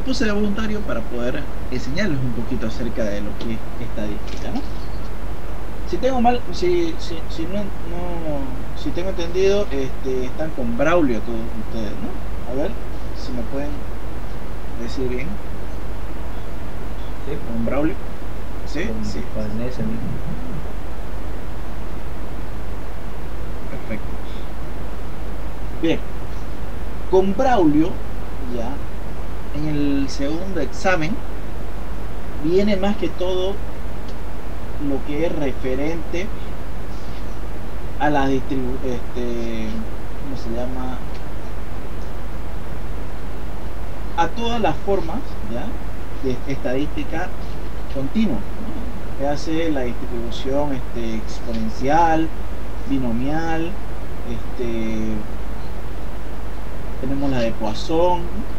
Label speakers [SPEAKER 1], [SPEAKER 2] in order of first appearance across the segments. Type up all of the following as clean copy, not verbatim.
[SPEAKER 1] puse de voluntario para poder enseñarles un poquito acerca de lo que es estadística, ¿no? Si tengo mal, si si tengo entendido, están con Braulio todos ustedes, ¿no? A ver si me pueden decir bien.
[SPEAKER 2] Sí,
[SPEAKER 1] ¿Con Braulio? Sí, sí.
[SPEAKER 2] con ese mismo.
[SPEAKER 1] Perfecto. Bien, con Braulio, ya, en el segundo examen, viene más que todo lo que es referente a la distribución, ¿cómo se llama? A todas las formas, ¿ya? De estadística continua, ¿no? Que hace la distribución exponencial, binomial, tenemos la de Poisson,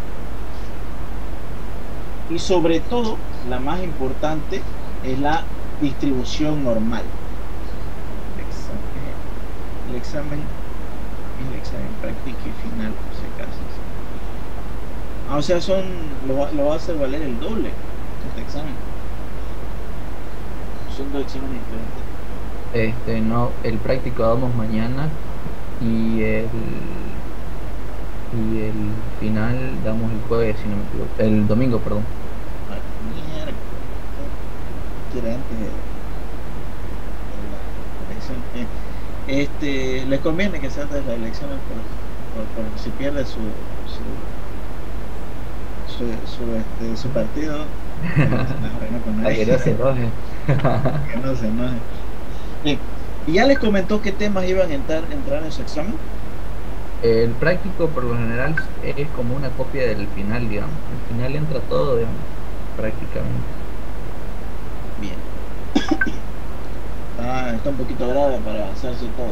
[SPEAKER 1] y sobre todo, la más importante es la distribución normal. El examen práctico y final, por si acaso. O sea, lo va a hacer valer el doble este examen. Son dos exámenes diferentes.
[SPEAKER 2] No, el práctico damos mañana y el final damos el jueves, si no me equivoco. El domingo, perdón.
[SPEAKER 1] Mierda. Era antes de la elección. Les conviene que sea antes de las elecciones por si pierde su partido.
[SPEAKER 2] Para que no se enoje.
[SPEAKER 1] Que no se enoje. Bien. ¿Y ya les comentó qué temas iban a entrar en su examen?
[SPEAKER 2] El práctico por lo general es como una copia del final, digamos. Al final entra todo, digamos, prácticamente.
[SPEAKER 1] Bien. Está un poquito grave para hacerse todo.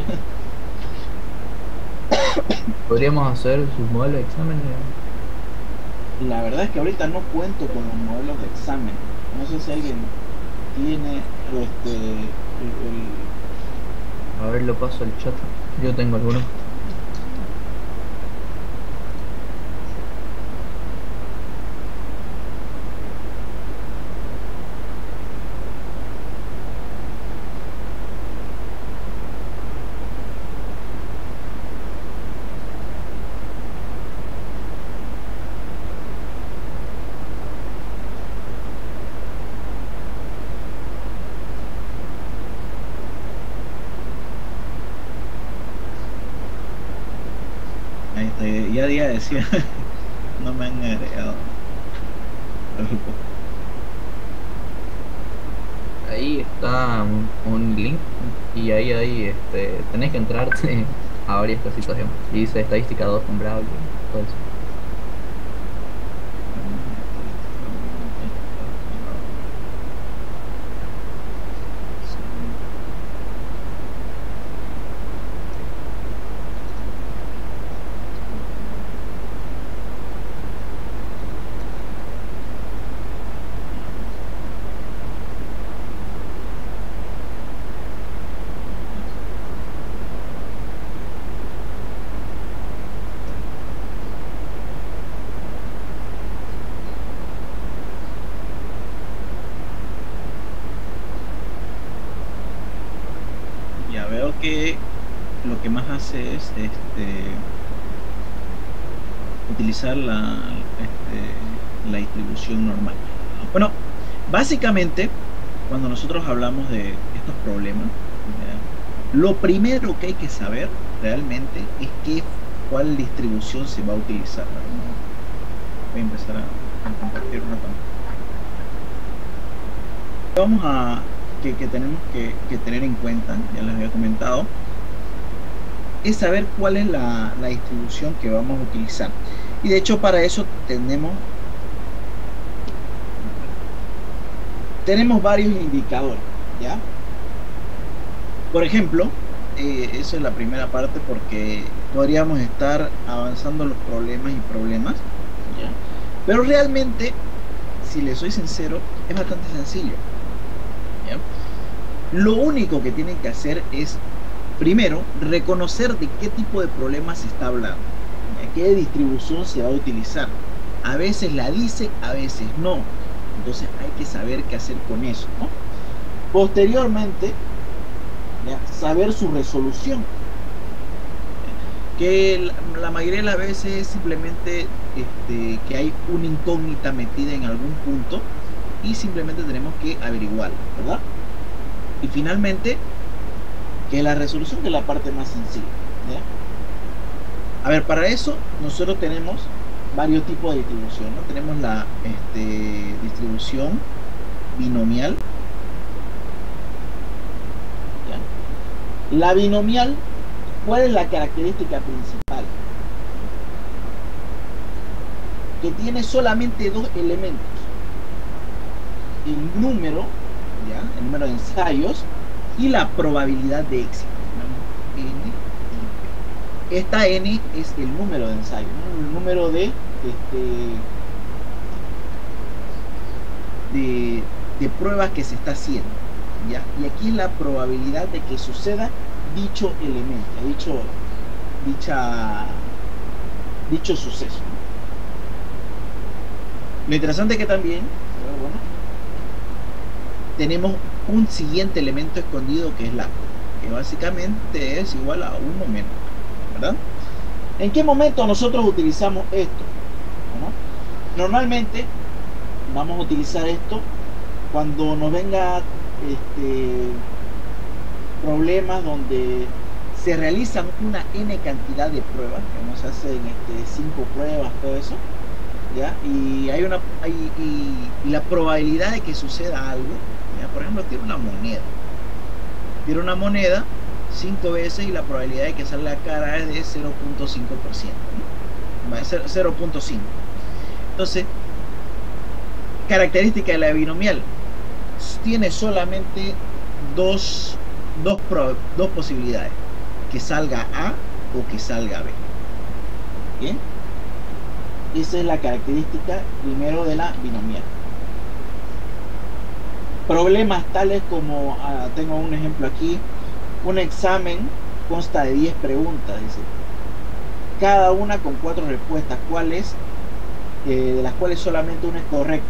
[SPEAKER 2] Podríamos hacer sus modelos de examen, digamos.
[SPEAKER 1] La verdad es que ahorita no cuento con los modelos de examen. No sé si alguien tiene
[SPEAKER 2] A ver, lo paso al chat. Yo tengo algunos.
[SPEAKER 1] ya día decía, no me han agregado al grupo.
[SPEAKER 2] Ahí está un link y ahí tenés que entrarte a varias cositas, digamos. Y dice estadística 2 con Braulio, todo eso.
[SPEAKER 1] Ya veo que lo que más hace es utilizar la distribución normal. Bueno, básicamente, cuando nosotros hablamos de estos problemas, ¿ya? Lo primero que hay que saber realmente es cuál distribución se va a utilizar. Voy a empezar a compartir una pantalla. Vamos que tenemos que tener en cuenta, ya les había comentado, es saber cuál es la distribución que vamos a utilizar. Y de hecho para eso tenemos varios indicadores, ¿ya? Por ejemplo, eso es la primera parte porque podríamos estar avanzando los problemas y problemas, ¿ya? Pero realmente, si les soy sincero, es bastante sencillo, ¿ya? Lo único que tienen que hacer es, primero, reconocer de qué tipo de problemas se está hablando, ¿ya? Qué distribución se va a utilizar. A veces la dice, a veces no. Entonces hay que saber qué hacer con eso, ¿no? Posteriormente, ¿ya? Saber su resolución, que la mayoría de las veces es simplemente que hay una incógnita metida en algún punto y simplemente tenemos que averiguarla, ¿verdad? Y finalmente, que la resolución, que es la parte más sencilla, ¿ya? A ver, para eso nosotros tenemos varios tipos de distribución, ¿no? Tenemos la distribución binomial, ¿ya? La binomial, ¿cuál es la característica principal? Que tiene solamente dos elementos: el número, ¿ya? El número de ensayos y la probabilidad de éxito. N y P. Esta N es el número de ensayos, ¿no? El número de pruebas que se está haciendo, ¿ya? Y aquí es la probabilidad de que suceda dicho elemento, dicho suceso. Lo interesante es que también, bueno, tenemos un siguiente elemento escondido que es la, que básicamente es igual a 1 menos, ¿verdad? ¿En qué momento nosotros utilizamos esto? Bueno, normalmente vamos a utilizar esto cuando nos venga problemas donde se realizan una n cantidad de pruebas, que se hacen 5 pruebas, todo eso, ¿ya? Y hay y la probabilidad de que suceda algo, ¿ya? Por ejemplo, tiro una moneda 5 veces y la probabilidad de que salga la cara es de 0.5%, ¿no? Va a ser 0.5. Entonces, característica de la binomial, tiene solamente dos posibilidades: que salga A o que salga B. ¿Bien? Esa es la característica primero de la binomial. Problemas tales como, tengo un ejemplo aquí: un examen consta de 10 preguntas, dice, cada una con 4 respuestas, de las cuales solamente una es correcta.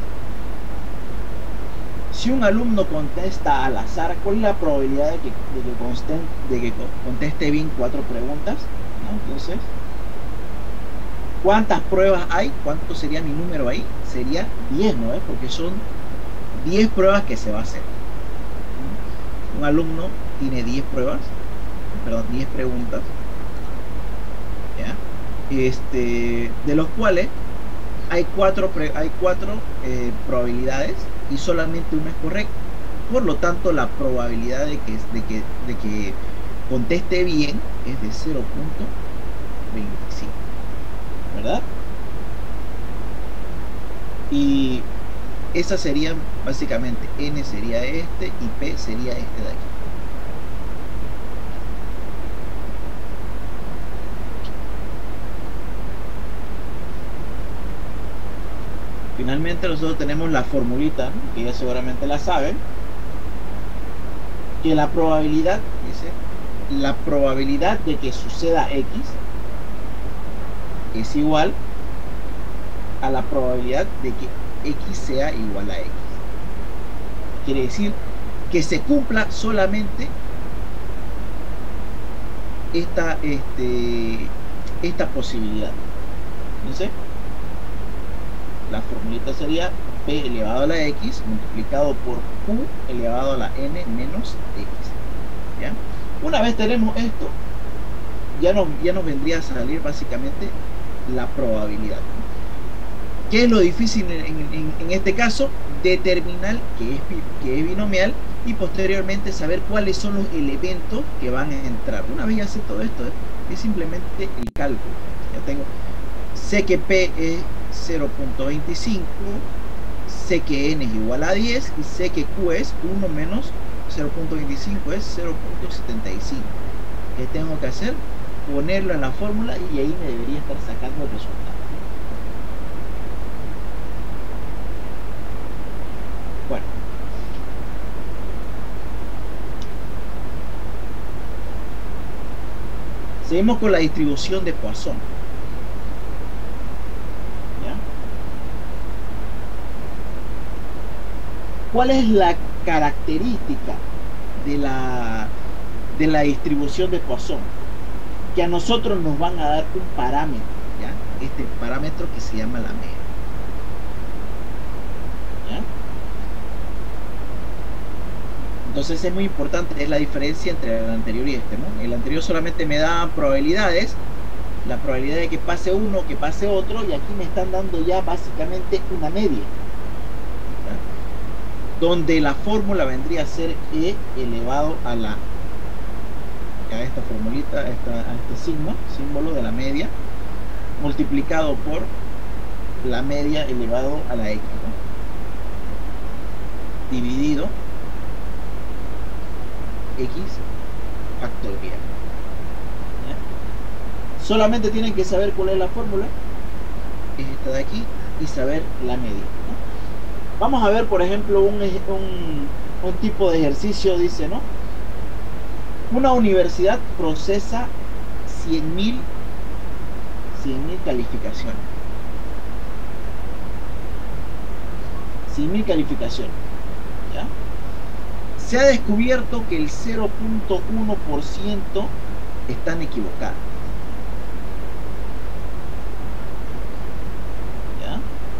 [SPEAKER 1] Si un alumno contesta al azar, ¿cuál es la probabilidad de que conteste bien 4 preguntas? ¿No? Entonces, ¿cuántas pruebas hay? ¿Cuánto sería mi número ahí? Sería 10, ¿no? Porque son 10 pruebas que se va a hacer. Un alumno tiene 10 pruebas, perdón, 10 preguntas, ¿ya? De los cuales hay 4 probabilidades y solamente una es correcta. Por lo tanto, la probabilidad de que conteste bien es de 0.25, ¿verdad? Y esas serían básicamente, N sería este y P sería este de aquí. Finalmente nosotros tenemos la formulita, ¿no? Que ya seguramente la saben, que la probabilidad, dice, la probabilidad de que suceda X es igual a la probabilidad de que X sea igual a X. Quiere decir que se cumpla solamente esta posibilidad. Entonces, la formulita sería P elevado a la X multiplicado por Q elevado a la N menos X. ¿Ya? Una vez tenemos esto, ya nos vendría a salir básicamente la probabilidad. ¿Qué es lo difícil en este caso? Determinar que es binomial y posteriormente saber cuáles son los elementos que van a entrar. Una vez ya sé todo esto, es simplemente el cálculo. Ya tengo, sé que P es 0.25, sé que N es igual a 10 y sé que Q es 1 menos 0.25 es 0.75. ¿Qué tengo que hacer? Ponerlo en la fórmula y ahí me debería estar sacando el resultado. Bueno, seguimos con la distribución de Poisson. ¿Ya? ¿Cuál es la característica de la distribución de Poisson? Que a nosotros nos van a dar un parámetro, ¿ya? Este parámetro que se llama la media. ¿Ya? Entonces es muy importante, es la diferencia entre el anterior y este, ¿no? El anterior solamente me da probabilidades, la probabilidad de que pase uno, que pase otro, y aquí me están dando ya básicamente una media, ¿ya? Donde la fórmula vendría a ser E elevado a la, a esta formulita, a este símbolo de la media, multiplicado por la media elevado a la X, ¿no? Dividido X factorial. ¿Ya? Solamente tienen que saber cuál es la fórmula, es esta de aquí, y saber la media, ¿no? Vamos a ver, por ejemplo, un tipo de ejercicio. Dice, ¿no? Una universidad procesa 100.000 calificaciones. 100.000 calificaciones. ¿Ya? Se ha descubierto que el 0.1% están equivocadas. ¿Ya?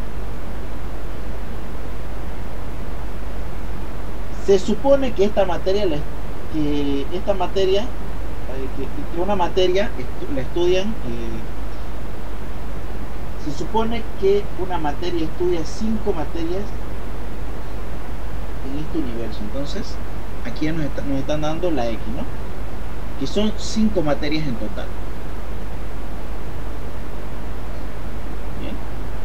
[SPEAKER 1] Se supone que esta materia, que una materia la estudian, se supone que una materia estudia 5 materias en este universo. Entonces aquí nos están dando la X, ¿no? Que son 5 materias en total. Bien.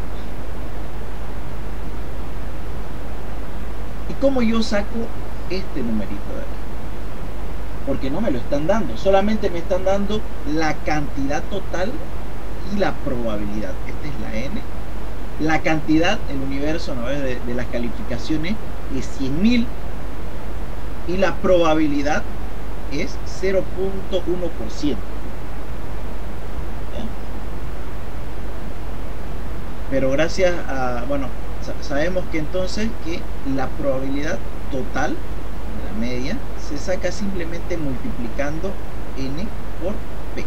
[SPEAKER 1] ¿Y cómo yo saco este numerito de aquí? Porque no me lo están dando, solamente me están dando la cantidad total y la probabilidad. Esta es la N. La cantidad, el universo, ¿no?, de las calificaciones es 100.000 y la probabilidad es 0.1%. Pero gracias a, bueno, sabemos que entonces que la probabilidad total de la media se saca simplemente multiplicando N por P.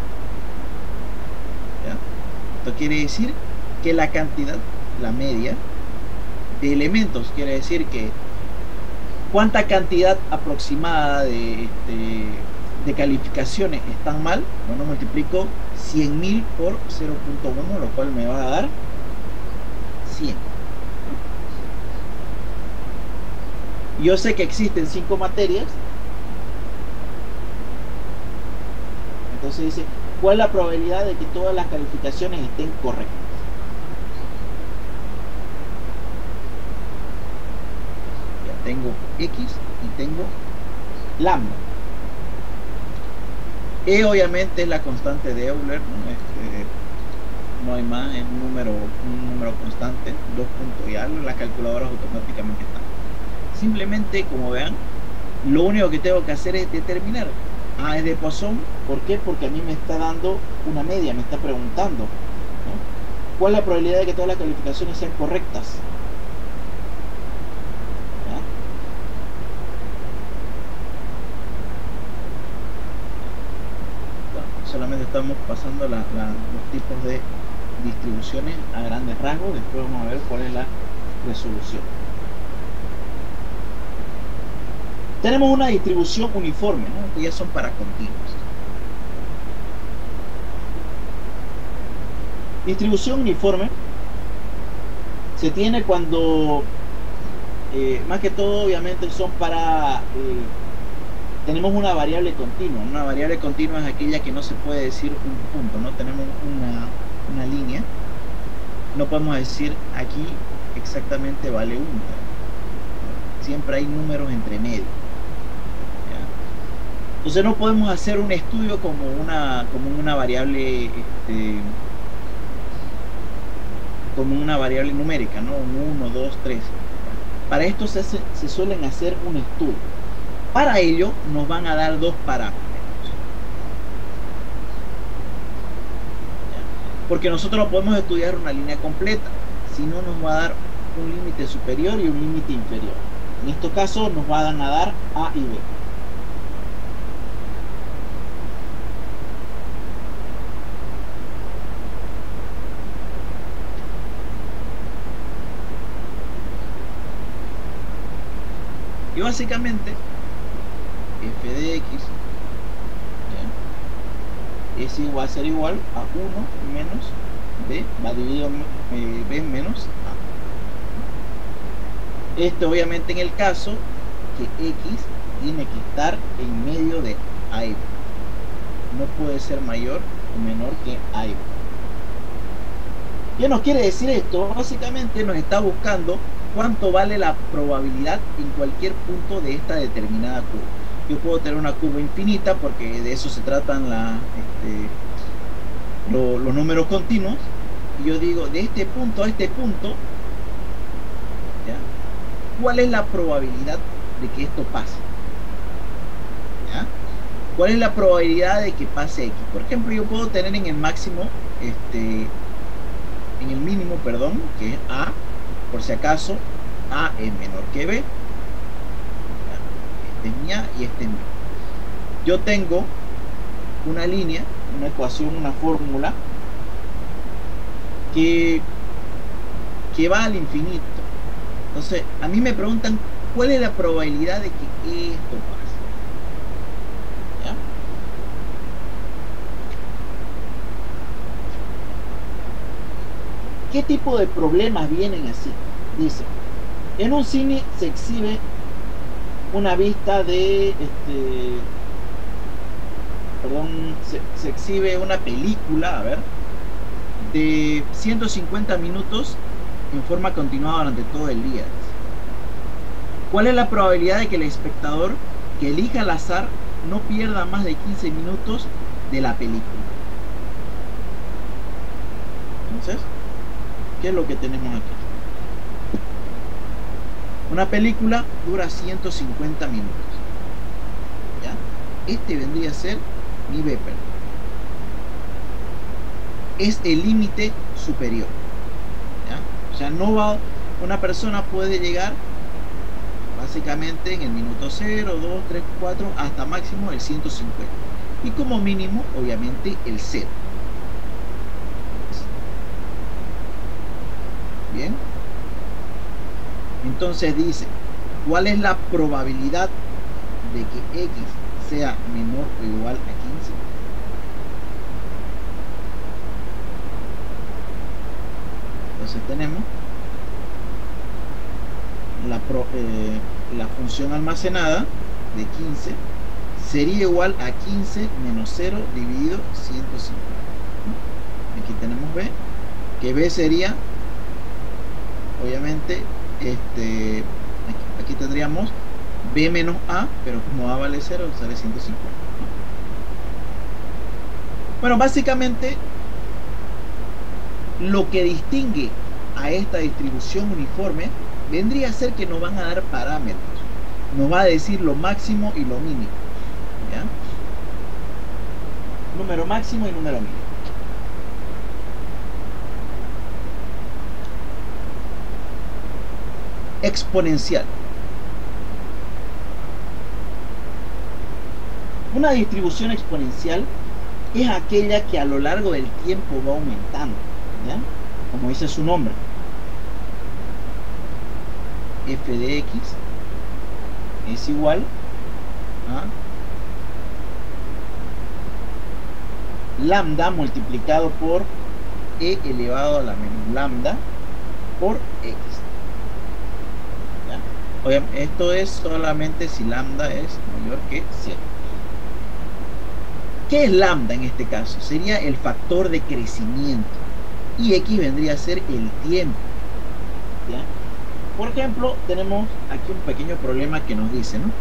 [SPEAKER 1] ¿Ya? Esto quiere decir que la cantidad, la media de elementos, quiere decir que cuánta cantidad aproximada de calificaciones están mal. Bueno, multiplico 100.000 por 0.1, lo cual me va a dar 100. Yo sé que existen 5 materias. Entonces dice, ¿cuál es la probabilidad de que todas las calificaciones estén correctas? Ya tengo X y tengo lambda. E obviamente es la constante de Euler, ¿no? No hay más, es un número constante, 2 puntos y algo, las calculadoras automáticamente están. Simplemente, como vean, lo único que tengo que hacer es determinar. Ah, es de Poisson. ¿Por qué? Porque a mí me está dando una media, me está preguntando, ¿no?, ¿cuál es la probabilidad de que todas las calificaciones sean correctas? ¿Ya? Bueno, solamente estamos pasando los tipos de distribuciones a grandes rasgos. Después vamos a ver cuál es la resolución. Tenemos una distribución uniforme, ¿no? Que ya son para continuos. Distribución uniforme se tiene cuando, más que todo, obviamente, son para, tenemos una variable continua. Una variable continua es aquella que no se puede decir un punto, ¿no? Tenemos una línea. No podemos decir aquí exactamente vale 1. Siempre hay números entre medio. Entonces no podemos hacer un estudio como una variable, como una variable numérica, ¿no? Un 1, 2, 3. Para esto se suelen hacer un estudio. Para ello nos van a dar dos parámetros. Porque nosotros no podemos estudiar una línea completa, si no nos va a dar un límite superior y un límite inferior. En estos casos nos van a dar A y B. Y básicamente f de x, ¿ya?, es igual, a ser igual a 1 menos b, va dividido b menos a. Esto obviamente en el caso que x tiene que estar en medio de a y b. No puede ser mayor o menor que a y b. ¿Qué nos quiere decir esto? Básicamente nos está buscando cuánto vale la probabilidad en cualquier punto de esta determinada curva. Yo puedo tener una curva infinita porque de eso se tratan los números continuos. Y yo digo, de este punto a este punto, ¿ya?, ¿cuál es la probabilidad de que esto pase? ¿Ya? ¿Cuál es la probabilidad de que pase x? Por ejemplo, yo puedo tener en el máximo, en el mínimo, perdón, que es a, por si acaso, a es menor que b. Este es mi a y este es mi b. Yo tengo una línea, una ecuación, una fórmula que va al infinito. Entonces, a mí me preguntan cuál es la probabilidad de que esto pase. ¿Ya? ¿Qué tipo de problemas vienen así? Dice, en un cine se exhibe una vista de, se exhibe una película, a ver, de 150 minutos en forma continuada durante todo el día. ¿Cuál es la probabilidad de que el espectador que elija al azar no pierda más de 15 minutos de la película? Entonces, ¿qué es lo que tenemos aquí? Una película dura 150 minutos. ¿Ya? Este vendría a ser mi B, es el límite superior. ¿Ya? O sea, no va, una persona puede llegar básicamente en el minuto 0, 2, 3, 4 hasta máximo el 150 y como mínimo obviamente el 0. Bien, entonces dice, ¿cuál es la probabilidad de que x sea menor o igual a 15? Entonces tenemos la función almacenada de 15 sería igual a 15 menos 0 dividido 150. Aquí tenemos b, que b sería obviamente aquí tendríamos b menos a, pero como a vale 0 sale 150. Bueno, básicamente lo que distingue a esta distribución uniforme vendría a ser que nos van a dar parámetros, nos va a decir lo máximo y lo mínimo, ¿ya? Número máximo y número mínimo. Exponencial. Una distribución exponencial es aquella que a lo largo del tiempo va aumentando, ¿ya? Como dice su nombre. F de x es igual a lambda multiplicado por e elevado a la menos lambda por x. ¿Ya? Obviamente, esto es solamente si lambda es mayor que 0. ¿Qué es lambda en este caso? Sería el factor de crecimiento y x vendría a ser el tiempo. ¿Ya? Por ejemplo, tenemos aquí un pequeño problema que nos dice, ¿no?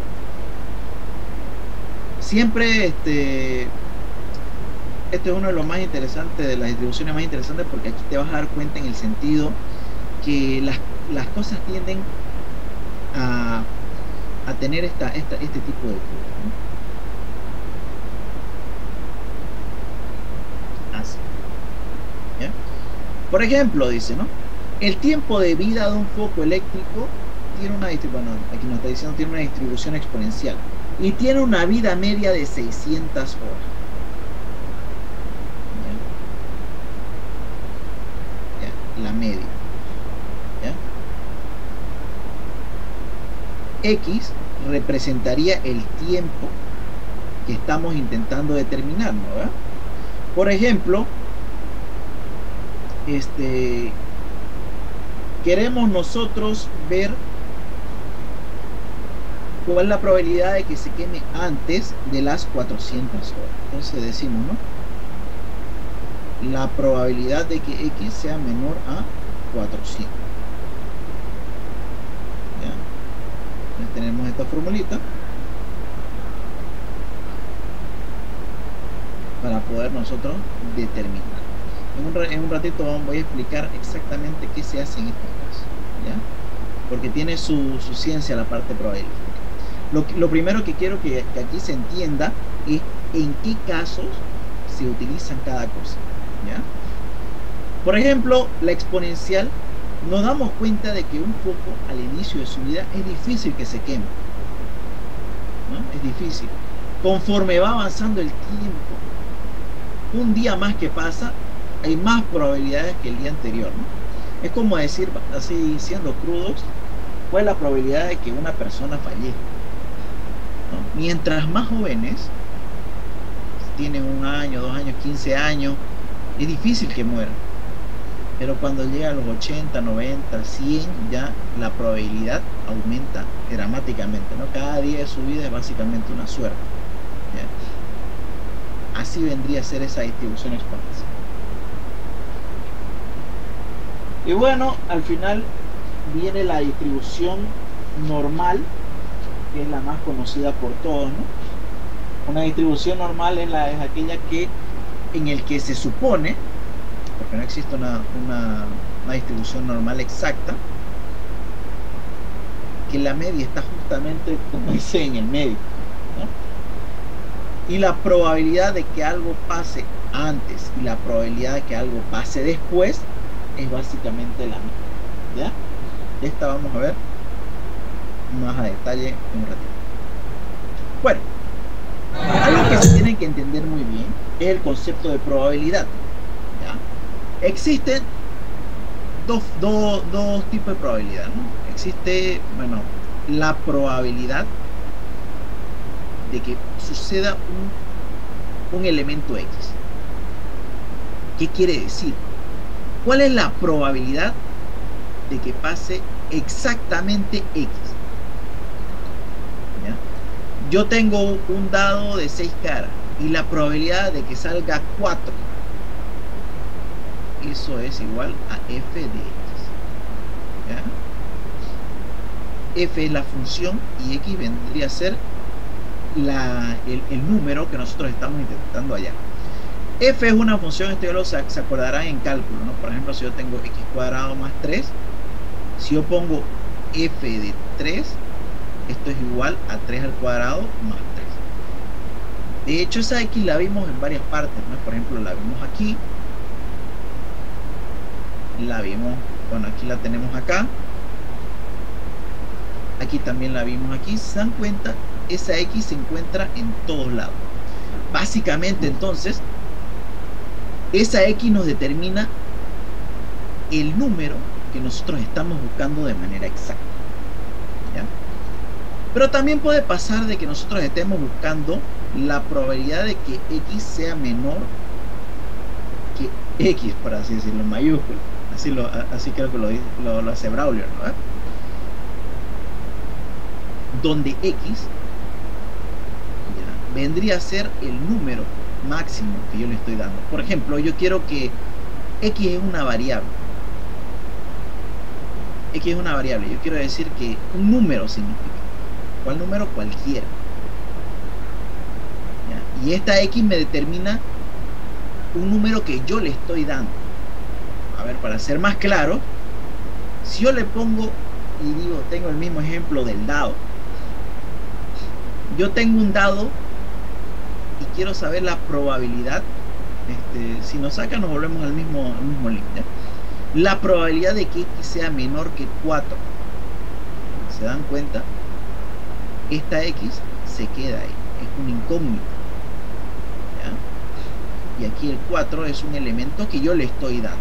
[SPEAKER 1] Siempre este es uno de los más interesantes, de las distribuciones más interesantes, porque aquí te vas a dar cuenta en el sentido que las cosas tienden a tener este tipo de curva, ¿no? Así. ¿Ya? Por ejemplo, dice, ¿no? El tiempo de vida de un foco eléctrico tiene una distribución, bueno, aquí nos está diciendo tiene una distribución exponencial y tiene una vida media de 600 horas. ¿Ya? ¿Ya? La media. ¿Ya? X representaría el tiempo que estamos intentando determinar, ¿no? ¿Verdad? Por ejemplo, queremos nosotros ver cuál es la probabilidad de que se queme antes de las 400 horas. Entonces decimos, ¿no? La probabilidad de que X sea menor a 400. ¿Ya? Entonces tenemos esta formulita para poder nosotros determinar. En un ratito voy a explicar exactamente qué se hace en este caso, ¿ya? Porque tiene su ciencia la parte probabilística. Lo primero que quiero que aquí se entienda es en qué casos se utilizan cada cosa, ¿ya? Por ejemplo, la exponencial, nos damos cuenta de que un foco al inicio de su vida es difícil que se queme, ¿no? Es difícil. Conforme va avanzando el tiempo, un día más que pasa, hay más probabilidades que el día anterior, ¿no? Es como decir, así siendo crudos, ¿cuál es la probabilidad de que una persona fallezca? ¿No? Mientras más jóvenes, tienen 1 año, 2 años, 15 años, es difícil que mueran. Pero cuando llega a los 80, 90, 100, ya la probabilidad aumenta dramáticamente, ¿no? Cada día de su vida es básicamente una suerte, ¿ya? Así vendría a ser esa distribución exponencial. Y bueno, al final viene la distribución normal, que es la más conocida por todos, ¿no? Una distribución normal es aquella en el que se supone, porque no existe una distribución normal exacta, que la media está justamente, como dice, en el medio, ¿no? Y la probabilidad de que algo pase antes y la probabilidad de que algo pase después es básicamente la misma, ¿ya? Esta vamos a ver más a detalle en un ratito. Bueno, algo que se tiene que entender muy bien es el concepto de probabilidad, ¿ya? Existen dos tipos de probabilidad, ¿no? Existe, bueno, la probabilidad de que suceda un elemento X. ¿Qué quiere decir? ¿Cuál es la probabilidad de que pase exactamente X? ¿Ya? Yo tengo un dado de 6 caras y la probabilidad de que salga 4, eso es igual a f de X, ¿ya? F es la función y X vendría a ser el número que nosotros estamos intentando hallar. F es una función, esto ya se acordarán en cálculo, ¿no? Por ejemplo, si yo tengo x cuadrado más 3, si yo pongo f de 3, esto es igual a 3 al cuadrado más 3. De hecho, esa x la vimos en varias partes, ¿no? Por ejemplo, la vimos aquí, la vimos, bueno, aquí la tenemos acá, aquí también la vimos aquí. Si se dan cuenta, esa x se encuentra en todos lados. Básicamente, entonces, esa X nos determina el número que nosotros estamos buscando de manera exacta, ¿ya? Pero también puede pasar de que nosotros estemos buscando la probabilidad de que X sea menor que X, por así decirlo, en mayúscula. Así creo que lo hace Brawler, ¿no? Donde X, ¿ya?, vendría a ser el número máximo que yo le estoy dando. Por ejemplo, yo quiero que X es una variable. X es una variable. Yo quiero decir que un número significa. ¿Cuál número? Cualquiera. ¿Ya? Y esta X me determina un número que yo le estoy dando. A ver, para ser más claro, si yo le pongo y digo, tengo el mismo ejemplo del dado. Yo tengo un dado y quiero saber la probabilidad, si nos saca nos volvemos al mismo link, ¿ya? La probabilidad de que X sea menor que 4. se dan cuenta, esta X se queda ahí, es un incógnito, ¿ya? Y aquí el 4 es un elemento que yo le estoy dando,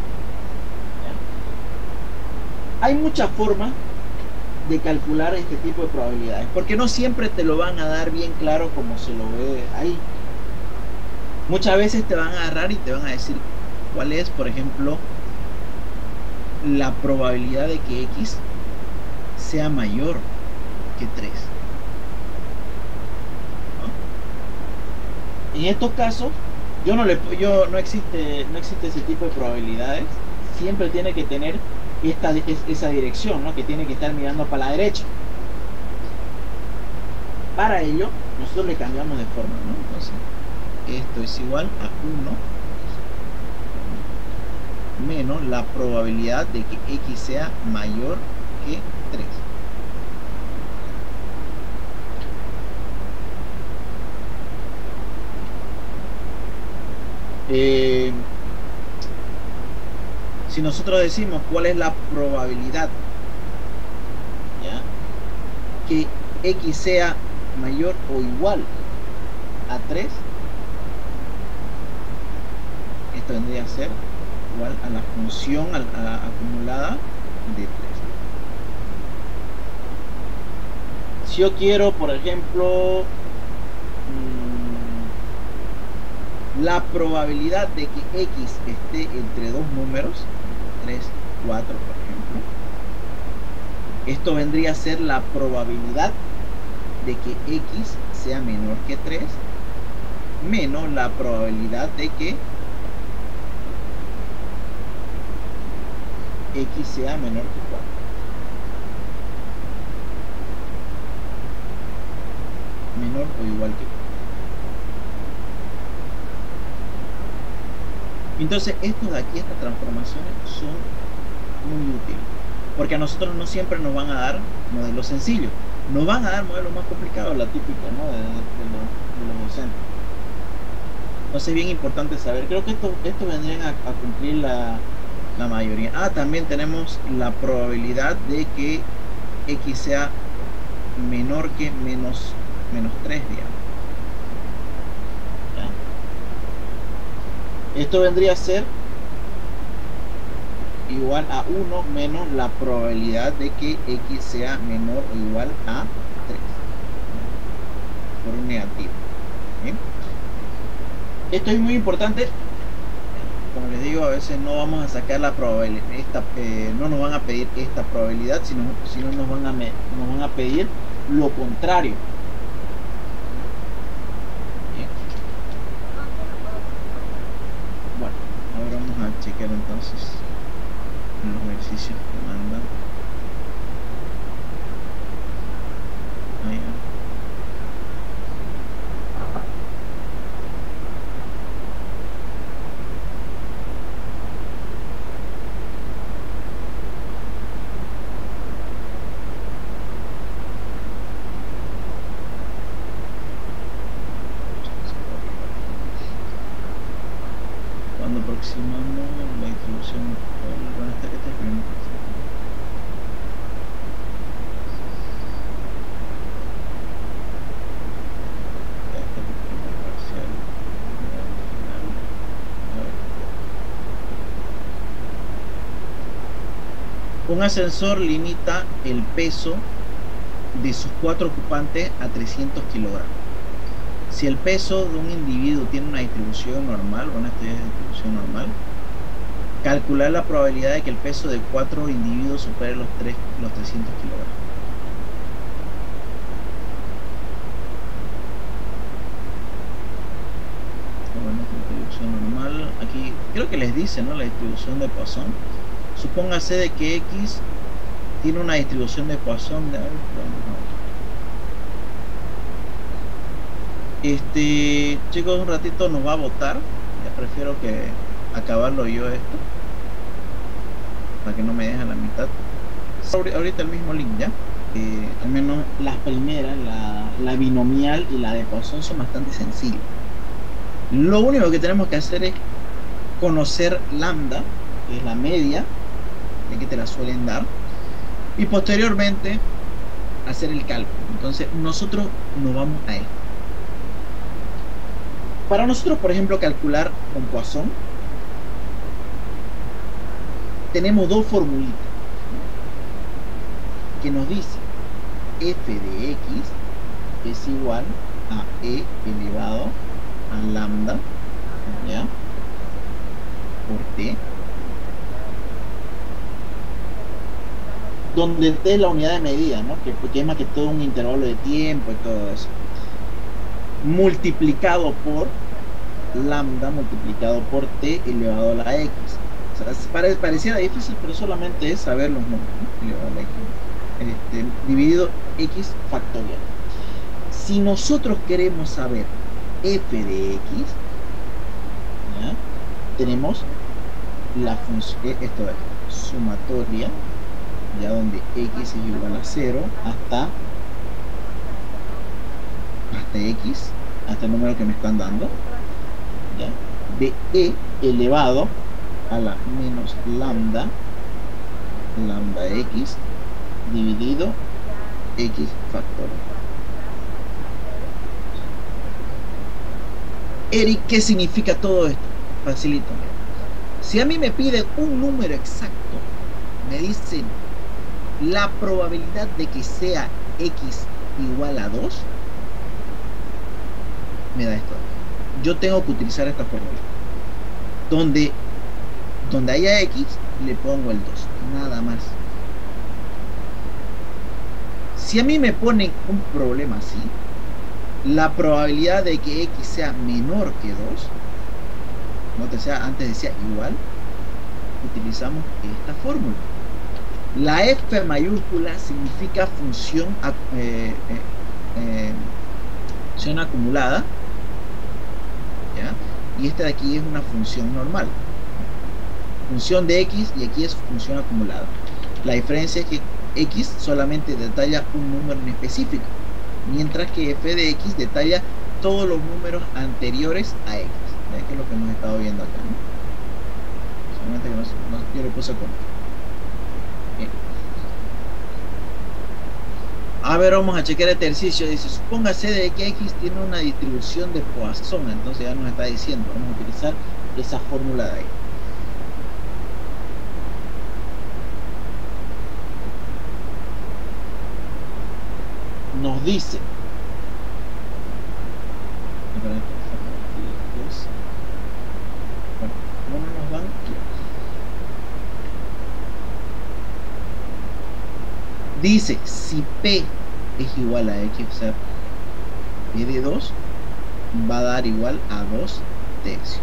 [SPEAKER 1] ¿ya? Hay muchas formas de calcular este tipo de probabilidades, porque no siempre te lo van a dar bien claro como se lo ve ahí. Muchas veces te van a agarrar y te van a decir cuál es, por ejemplo, la probabilidad de que X sea mayor que 3. ¿No? En estos casos, no existe ese tipo de probabilidades. Siempre tiene que tener esa dirección, ¿no? Que tiene que estar mirando para la derecha. Para ello, nosotros le cambiamos de forma, ¿no? Entonces, esto es igual a 1 menos la probabilidad de que X sea mayor que 3. Si nosotros decimos cuál es la probabilidad, ¿ya?, que X sea mayor o igual a 3, esto vendría a ser igual a la función acumulada de 3. Si yo quiero, por ejemplo, la probabilidad de que X esté entre dos números, 3, 4, por ejemplo, esto vendría a ser la probabilidad de que X sea menor que 3 menos la probabilidad de que X sea menor que 4. Menor o igual que 4. Entonces, estos de aquí, estas transformaciones son muy útiles, porque a nosotros no siempre nos van a dar modelos sencillos, nos van a dar modelos más complicados, la típica, ¿no?, de los docentes. Entonces es bien importante saber. Creo que esto vendrían a cumplir la mayoría. También tenemos la probabilidad de que X sea menor que menos 3, digamos. ¿Ya? Esto vendría a ser igual a 1 menos la probabilidad de que X sea menor o igual a 3, por un negativo. ¿Bien? Esto es muy importante. Como les digo, a veces no vamos a sacar la probabilidad, no nos van a pedir esta probabilidad, sino nos van a pedir lo contrario. Bien. Bueno, ahora vamos a chequear entonces los ejercicios que mandan. Ahí va. Cuando aproximamos la distribución, bueno, esta es bien. Un ascensor limita el peso de sus 4 ocupantes a 300 kilogramos. Si el peso de un individuo tiene una distribución normal, bueno, esta es distribución normal, calcular la probabilidad de que el peso de 4 individuos supere los 300 kilogramos. Bueno, distribución normal. Aquí creo que les dice, ¿no?, la distribución de Poisson. Supóngase de que X tiene una distribución de Poisson de... chicos, un ratito nos va a botar. Ya prefiero que acabarlo yo esto, para que no me dejen la mitad. Ahorita el mismo link, ya. Al menos las primeras, la binomial y la de Poisson, son bastante sencillas. Lo único que tenemos que hacer es conocer lambda, que es la media, de que te la suelen dar, y posteriormente hacer el cálculo. Entonces, nosotros nos vamos a esto. Para nosotros, por ejemplo, calcular con Poisson, tenemos dos formulitas, ¿no? Que nos dice f de x es igual a e elevado a lambda, ¿ya? Por t, donde t es la unidad de medida, ¿no? Que es más que todo un intervalo de tiempo y todo eso, multiplicado por lambda multiplicado por t elevado a la x. O sea, pareciera difícil, pero solamente es saber los números, ¿no? Elevado a la x. Dividido x factorial. Si nosotros queremos saber f de x, ¿ya? Tenemos la función, esto es sumatoria, ya donde x es igual a 0 hasta x, hasta el número que me están dando, ¿ya? De e elevado a la menos lambda x dividido x factorial. Eric, ¿qué significa todo esto? Facilito. Si a mí me piden un número exacto, me dicen la probabilidad de que sea x igual a 2, me da esto. Yo tengo que utilizar esta fórmula. Donde haya x, le pongo el 2. Nada más. Si a mí me ponen un problema así, la probabilidad de que x sea menor que 2, antes decía igual, utilizamos esta fórmula. La f mayúscula significa función acumulada, ¿ya? Y esta de aquí es una función normal, función de x, y aquí es función acumulada. La diferencia es que x solamente detalla un número en específico, mientras que f de x detalla todos los números anteriores a x. ¿Ya? Que es lo que hemos estado viendo acá, ¿no? Solamente que yo lo puse con. Bien. A ver, vamos a chequear este ejercicio. Dice, supóngase de que x tiene una distribución de Poisson. Entonces ya nos está diciendo, vamos a utilizar esa fórmula de ahí. Nos dice, bueno, no nos dan aquí. Dice, si P es igual a X, o sea, P de 2 va a dar igual a 2 tercios,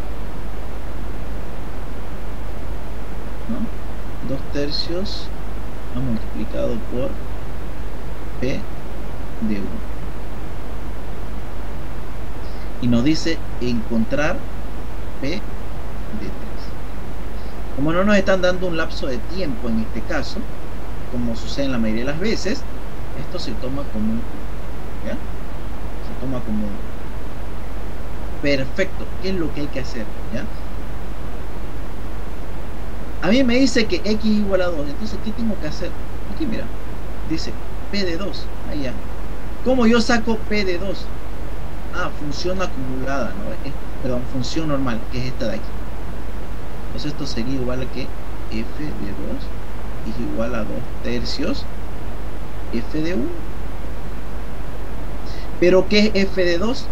[SPEAKER 1] ¿no? 2 tercios multiplicado por P de 1. Y nos dice encontrar P de 3. Como no nos están dando un lapso de tiempo en este caso, como sucede en la mayoría de las veces, esto se toma como un, ¿ya? Se toma como un. Perfecto. ¿Qué es lo que hay que hacer? ¿Ya? A mí me dice que x igual a 2. Entonces, ¿qué tengo que hacer? Aquí, mira. Dice P de 2. Allá. ¿Cómo yo saco P de 2? Función acumulada, ¿no? Perdón, función normal, que es esta de aquí. Entonces, esto sería igual a que f de 2 es igual a 2 tercios f de 1. ¿Pero qué es f de 2?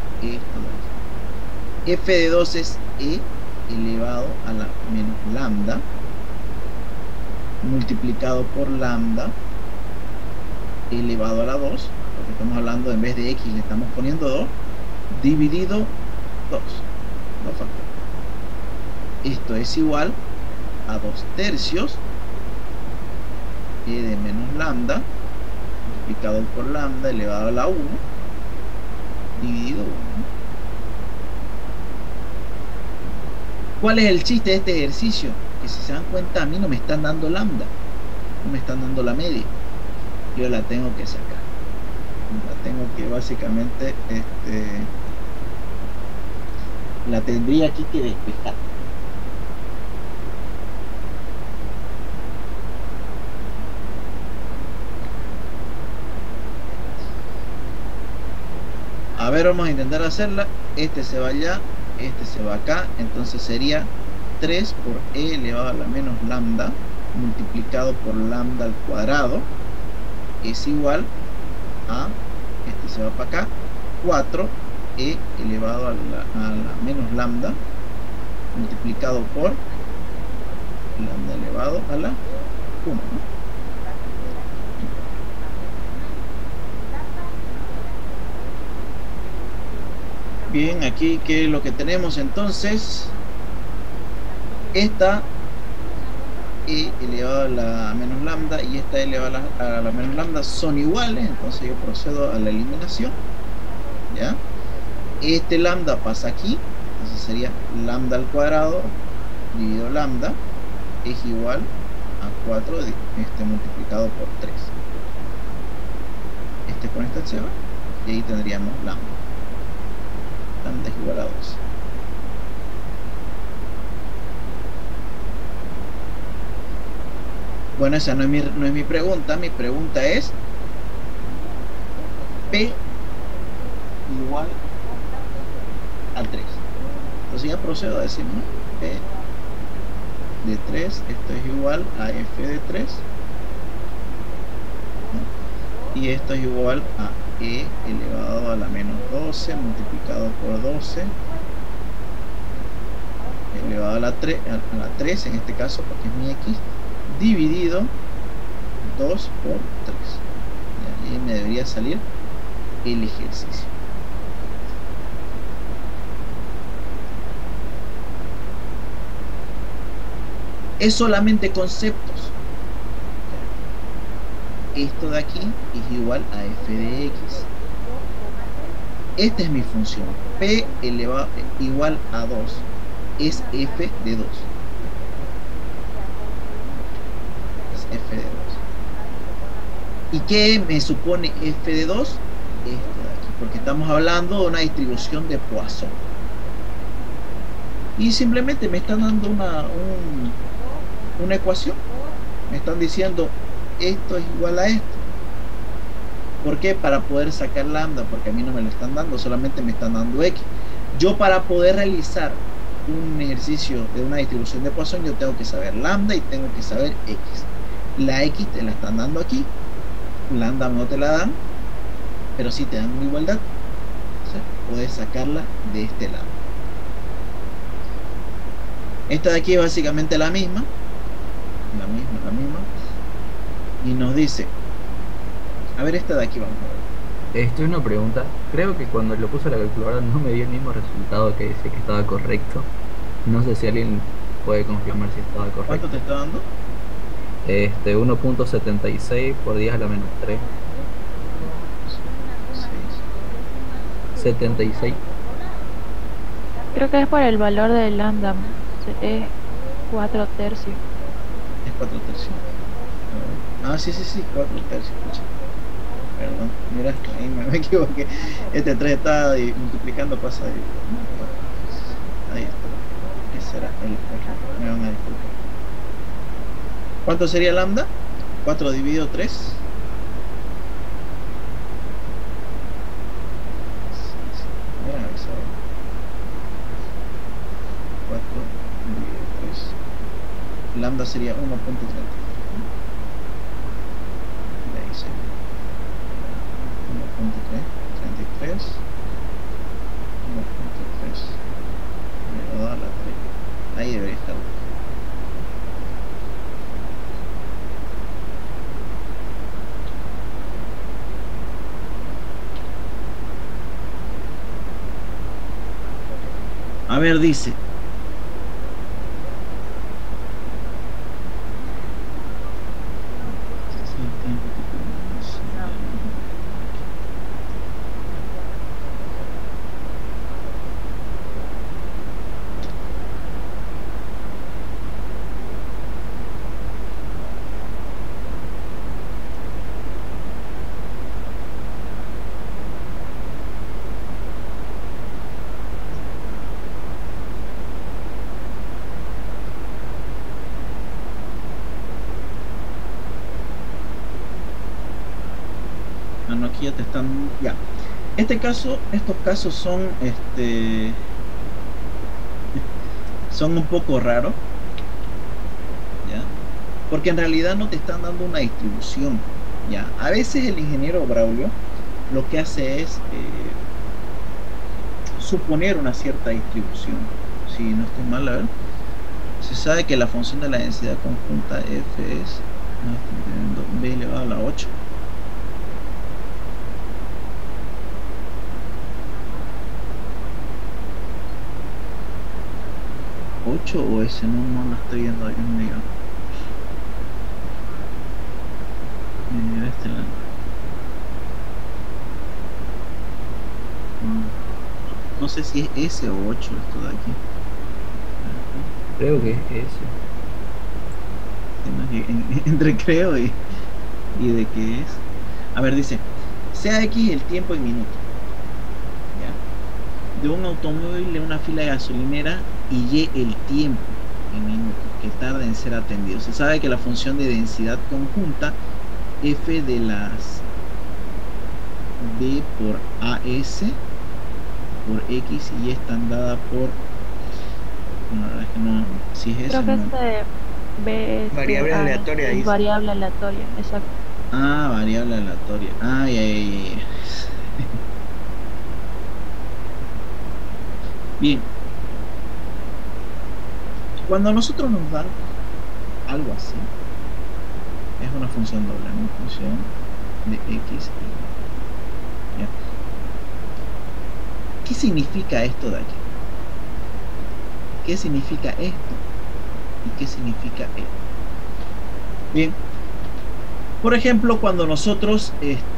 [SPEAKER 1] F de 2 es e elevado a la menos lambda multiplicado por lambda elevado a la 2, porque estamos hablando, en vez de x le estamos poniendo 2, dividido 2 factores. Esto es igual a 2 tercios e de menos lambda multiplicado por lambda elevado a la 1 dividido 1. ¿Cuál es el chiste de este ejercicio? Que si se dan cuenta, a mí no me están dando lambda, no me están dando la media. Yo la tengo que sacar. La tengo que básicamente, la tendría aquí que despejar. ver, vamos a intentar hacerla. Este se va allá, este se va acá, entonces sería 3 por e elevado a la menos lambda multiplicado por lambda al cuadrado es igual a, este se va para acá, 4 e elevado a la menos lambda multiplicado por lambda elevado a la 1, ¿no? Bien, aquí ¿qué es lo que tenemos entonces? Esta e elevado a la menos lambda y esta elevado a la menos lambda son iguales, entonces yo procedo a la eliminación, ¿ya? Este lambda pasa aquí, entonces sería lambda al cuadrado dividido lambda es igual a 4 multiplicado por 3. Este con esta se va y ahí tendríamos lambda. Lambda es igual a 2. Bueno, esa no es mi pregunta. Mi pregunta es P igual a 3. Entonces ya procedo a decir, ¿no? P de 3, esto es igual a F de 3, ¿no? Y esto es igual a E elevado a la menos 12 multiplicado por 12 elevado a la 3 en este caso porque es mi X dividido 2 por 3. Y ahí me debería salir el ejercicio. Es solamente conceptos. Esto de aquí es igual a f de x. Esta es mi función. P elevado igual a 2 es f de 2. Es f de 2. ¿Y qué me supone f de 2? Esto de aquí, porque estamos hablando de una distribución de Poisson. Y simplemente me están dando una ecuación. Me están diciendo esto es igual a esto. ¿Por qué? Para poder sacar lambda, porque a mí no me lo están dando, solamente me están dando x. Yo para poder realizar un ejercicio de una distribución de Poisson, yo tengo que saber lambda y tengo que saber x. La x te la están dando aquí, lambda no te la dan, pero sí te dan una igualdad. Entonces puedes sacarla de este lado. Esta de aquí es básicamente la misma. Y nos dice, a ver, esta de aquí vamos a ver.
[SPEAKER 2] Esto es una pregunta. Creo que cuando lo puse a la calculadora no me dio el mismo resultado que decía que estaba correcto. No sé si alguien puede confirmar si estaba correcto.
[SPEAKER 1] ¿Cuánto te está dando?
[SPEAKER 2] 1.76 por 10 a la menos 3. 76.
[SPEAKER 3] Creo que es por el valor del lambda. Es 4 tercios.
[SPEAKER 1] Es 4 tercios. Ah, sí, 4 tercios. Escucha. Perdón, mira, ahí me equivoqué. Este 3 está multiplicando, pasa de... Ahí está. Ese era el error. Me van a disculpar. ¿Cuánto sería lambda? 4 dividido 3. Mira, a ver, 4 dividido 3. Lambda sería 1.30. De ahí sería 1.33. 1.3 elevado a la 3. Ahí debería estar. A ver, dice. Aquí ya te están, ya. Estos casos son, son un poco raros, ¿ya? Porque en realidad no te están dando una distribución, ¿ya? A veces el ingeniero Braulio lo que hace es suponer una cierta distribución. Si no estoy mal, a ver. Se sabe que la función de la densidad conjunta F es B elevado a la 8. ¿8 o ese? No lo estoy viendo ahí en medio. De este lado. No sé si es S o 8 esto de aquí.
[SPEAKER 2] Creo que es eso.
[SPEAKER 1] Entre creo y de qué es. A ver, dice, sea X el tiempo en minutos, ¿ya? De un automóvil de una fila de gasolinera y Y el tiempo en minutos que tarda en ser atendido. Se sabe que la función de densidad conjunta F de las D por AS por X y Y están dadas por... Bueno, la verdad es que no, si es eso,
[SPEAKER 3] Creo que
[SPEAKER 1] no.
[SPEAKER 3] este
[SPEAKER 4] Variable
[SPEAKER 3] BSA
[SPEAKER 4] aleatoria,
[SPEAKER 3] es
[SPEAKER 4] dice.
[SPEAKER 3] variable aleatoria, exacto.
[SPEAKER 1] Ah, variable aleatoria. Ay, ay, ay. Bien. Cuando a nosotros nos dan algo así, es una función doble, ¿no? Función de X y Y. ¿Ya? ¿Qué significa esto de aquí? ¿Qué significa esto? ¿Y qué significa esto? Bien. Por ejemplo, cuando nosotros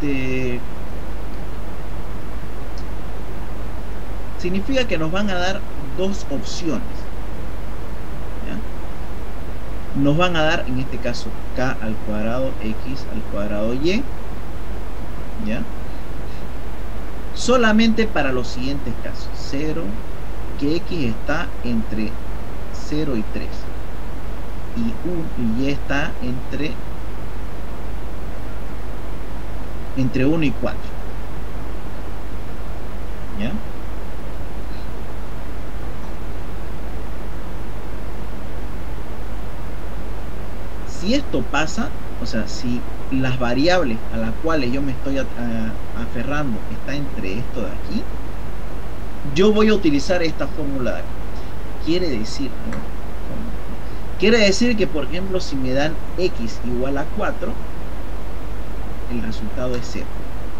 [SPEAKER 1] significa que nos van a dar dos opciones, ¿ya? Nos van a dar, en este caso, k al cuadrado x al cuadrado y, ¿ya? Solamente para los siguientes casos. 0, que x está entre 0 y 3. Y y está entre 1 y 4. ¿Ya? Si esto pasa, o sea, si las variables a las cuales yo me estoy aferrando está entre esto de aquí, yo voy a utilizar esta fórmula de aquí. Quiere decir, ¿no? Quiere decir que, por ejemplo, si me dan x igual a 4, el resultado es 0.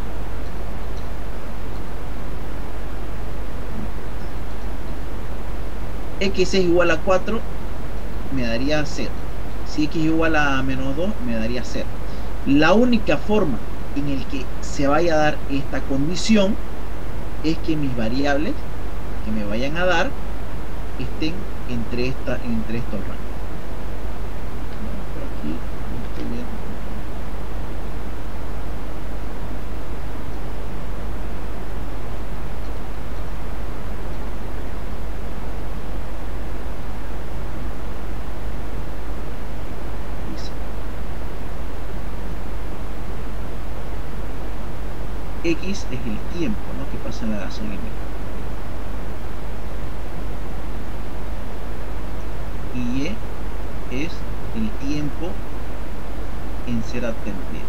[SPEAKER 1] X es igual a 4, me daría 0. Si x es igual a menos 2, me daría 0. La única forma en el que se vaya a dar esta condición es que mis variables que me vayan a dar estén entre estos rangos. Por aquí no estoy viendo. X es el tiempo, ¿no?, que pasa en la gasolina. Y Y es el tiempo en ser atendido.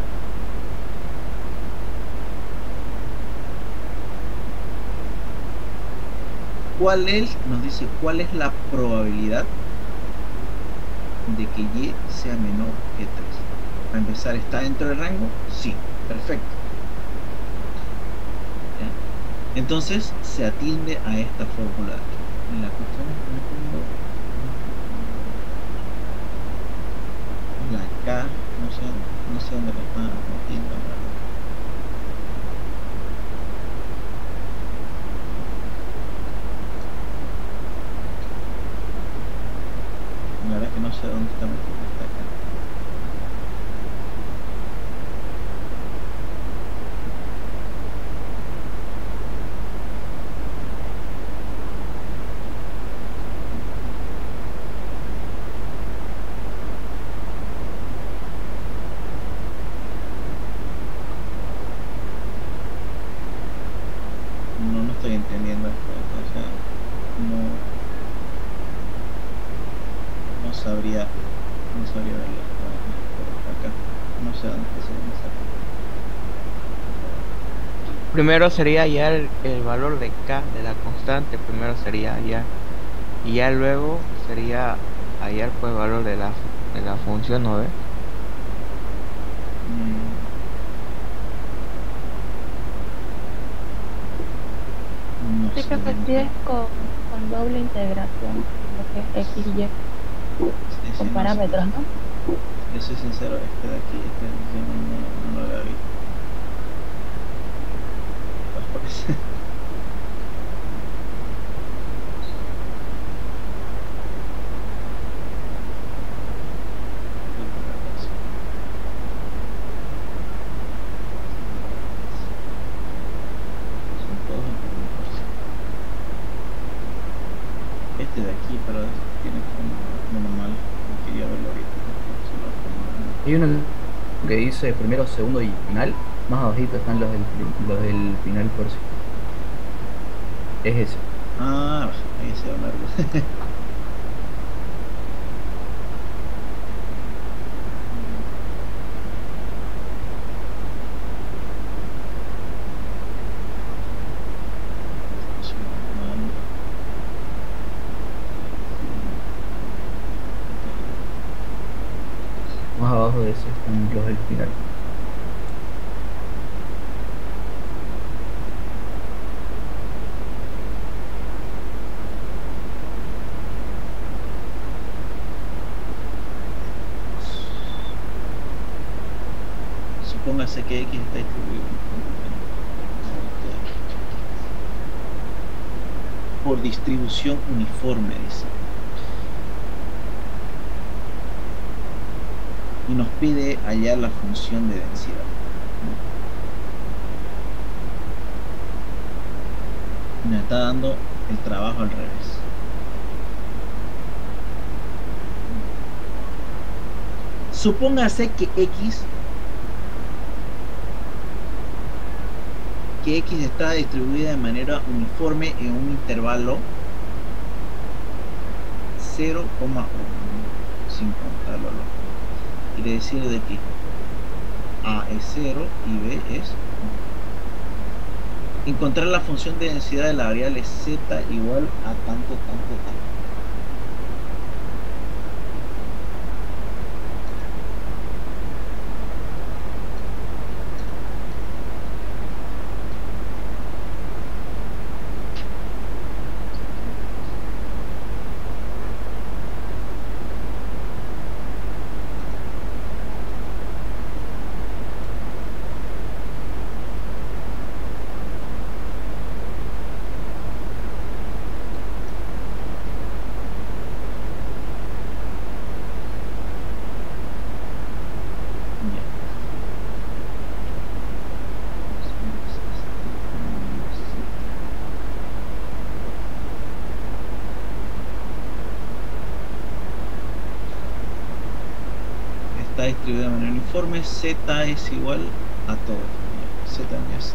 [SPEAKER 1] Nos dice cuál es la probabilidad de que Y sea menor que 3. Para empezar, ¿está dentro del rango? Sí, perfecto. ¿Ya? Entonces se atiende a esta fórmula. La cuestión es que no tengo la K, no sé dónde la está metiendo. La verdad es que no sé dónde está metiendo esta K. habría verlo por acá. No sé dónde está ese mensaje.
[SPEAKER 4] Primero sería hallar el valor de K de la constante, primero sería hallar. Y ya luego sería hallar pues el valor de la función, ¿no ves?
[SPEAKER 1] Mm, no
[SPEAKER 3] Sí,
[SPEAKER 1] sé,
[SPEAKER 3] creo que sí es con doble integración, lo que es X y Y,
[SPEAKER 1] ese
[SPEAKER 3] con
[SPEAKER 1] no sé.
[SPEAKER 3] parámetros, ¿no?
[SPEAKER 1] Yo soy sincero, este de aquí, este yo no lo había visto. Pues, por acaso. Son todos en primer parcial. Este de aquí, pero tiene forma normal. No quería verlo ahorita porque solo forma normal.
[SPEAKER 2] Hay uno que dice primero, segundo y final. Más abajito están los del final por sí. Es ese.
[SPEAKER 1] Ah, ahí se va largo. Distribución normal.
[SPEAKER 2] Más abajo de ese están los del final.
[SPEAKER 1] Supóngase que X está distribuido uniformemente. Por distribución uniforme, dice. Y nos pide hallar la función de densidad, ¿no? Y nos está dando el trabajo al revés. Supóngase que X está distribuida de manera uniforme en un intervalo 0,1, sin contarlo a los lados. Quiere decir de que A es 0 y B es 1. Encontrar la función de densidad de la variable z igual a tanto, tanto, tanto. Ya. Está distribuida de manera uniforme, z es igual a todo. Z me hace.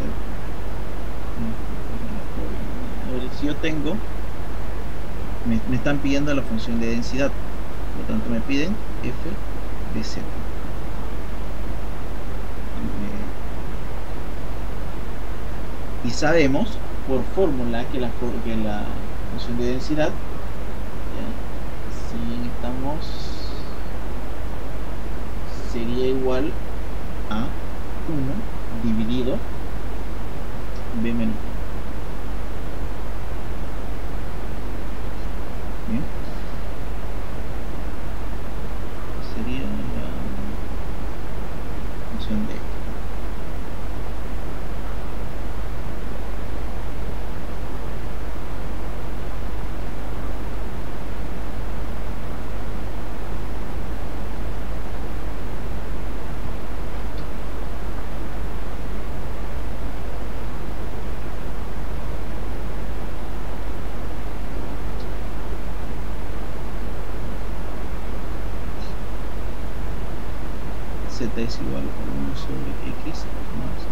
[SPEAKER 1] A ver, si yo tengo, me están pidiendo la función de densidad, por lo tanto me piden f de z. Y sabemos por fórmula que la función de densidad, ¿ya? Si estamos, sería igual a 1 dividido b menos 1. Bien, sería la función de z es igual a 1 sobre x más.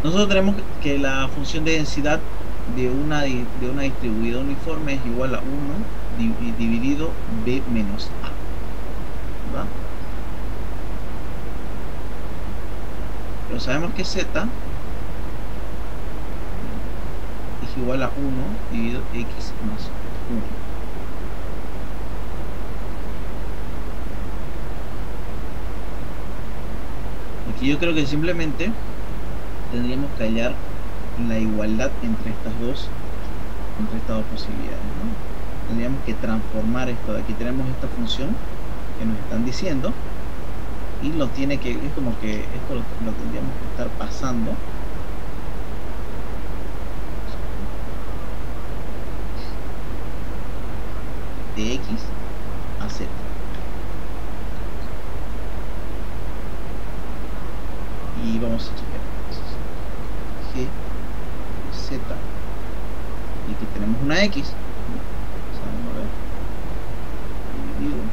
[SPEAKER 1] Nosotros tenemos que la función de densidad de una distribuida uniforme es igual a 1 dividido B menos A, ¿verdad? Pero sabemos que Z es igual a 1 dividido X más 1. Aquí yo creo que simplemente tendríamos que hallar la igualdad entre estas dos posibilidades, ¿no? Tendríamos que transformar esto de aquí. Tenemos esta función que nos están diciendo y lo tiene que, es como que esto lo tendríamos que estar pasando de X a Z. Y vamos a checar G, Z, y aquí tenemos una X, vamos a ver, dividido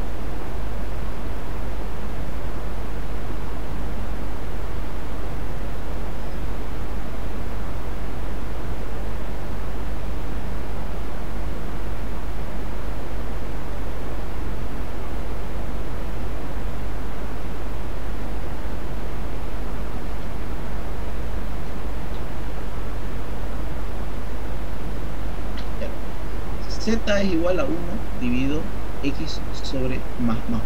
[SPEAKER 1] Z es igual a 1 dividido X sobre más 1.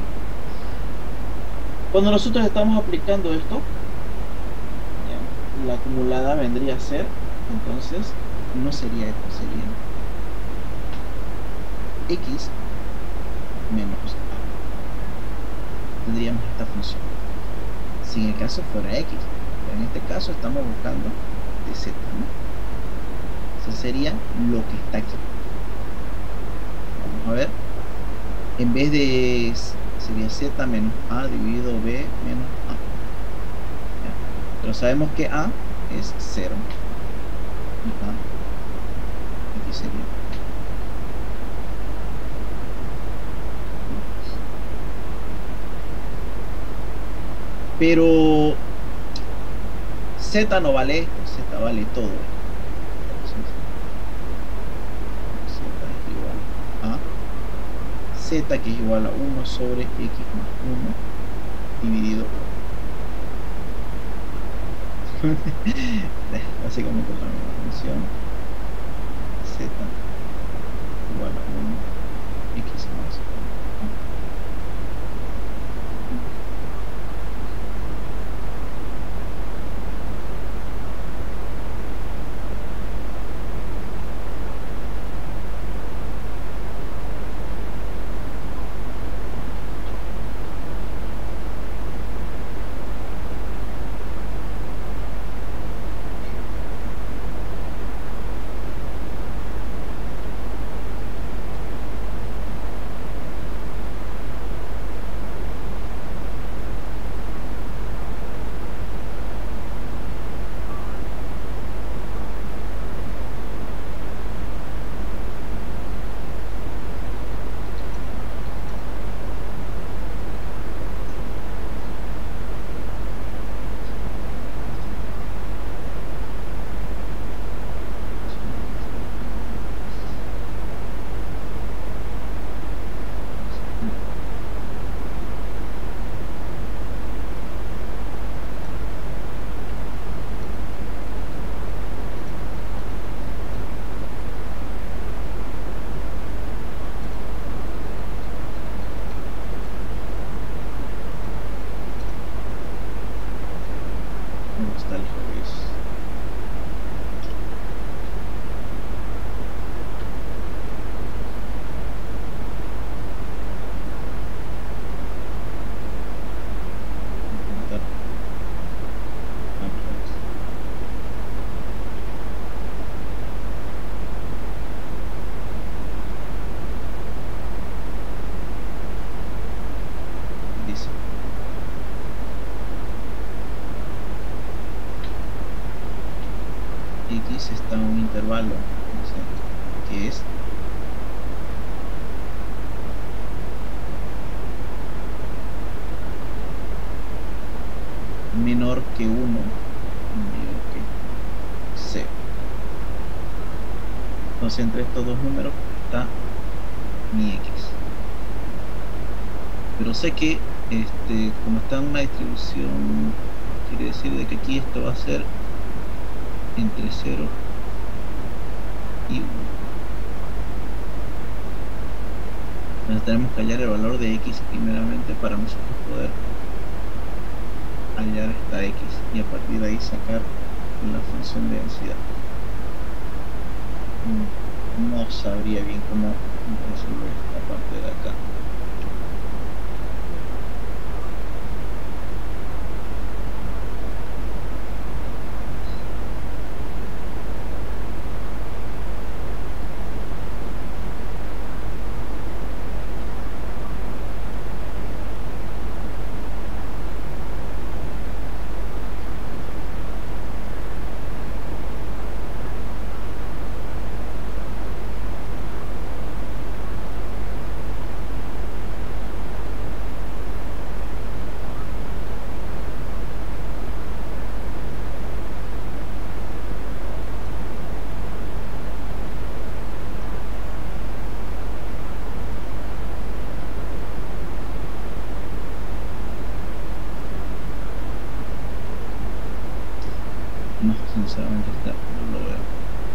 [SPEAKER 1] Cuando nosotros estamos aplicando esto, ¿ya? La acumulada vendría a ser, entonces, no sería esto, sería X menos A. Tendríamos esta función. Si en el caso fuera X, pero en este caso estamos buscando de Z, ¿no? Eso sería lo que está aquí. Vamos a ver, en vez de sería Z menos A dividido B menos A, ¿ya? Pero sabemos que A es 0 y A aquí sería, pero Z no vale esto, Z vale todo esto. Z que es igual a 1 sobre X más 1 dividido básicamente la misma función. Z igual a 1 X más 1. Está al revés. Está al revés. Dice X está en un intervalo, dice, que es menor que 1 mayor Entonces entre estos dos números está mi X. Pero sé que como está en una distribución, quiere decir de que aquí esto va a ser entre 0 y 1. Entonces tenemos que hallar el valor de X primeramente para nosotros poder hallar esta X y a partir de ahí sacar la función de densidad. No sabría bien cómo resolver esta parte de acá. No, sinceramente no lo veo.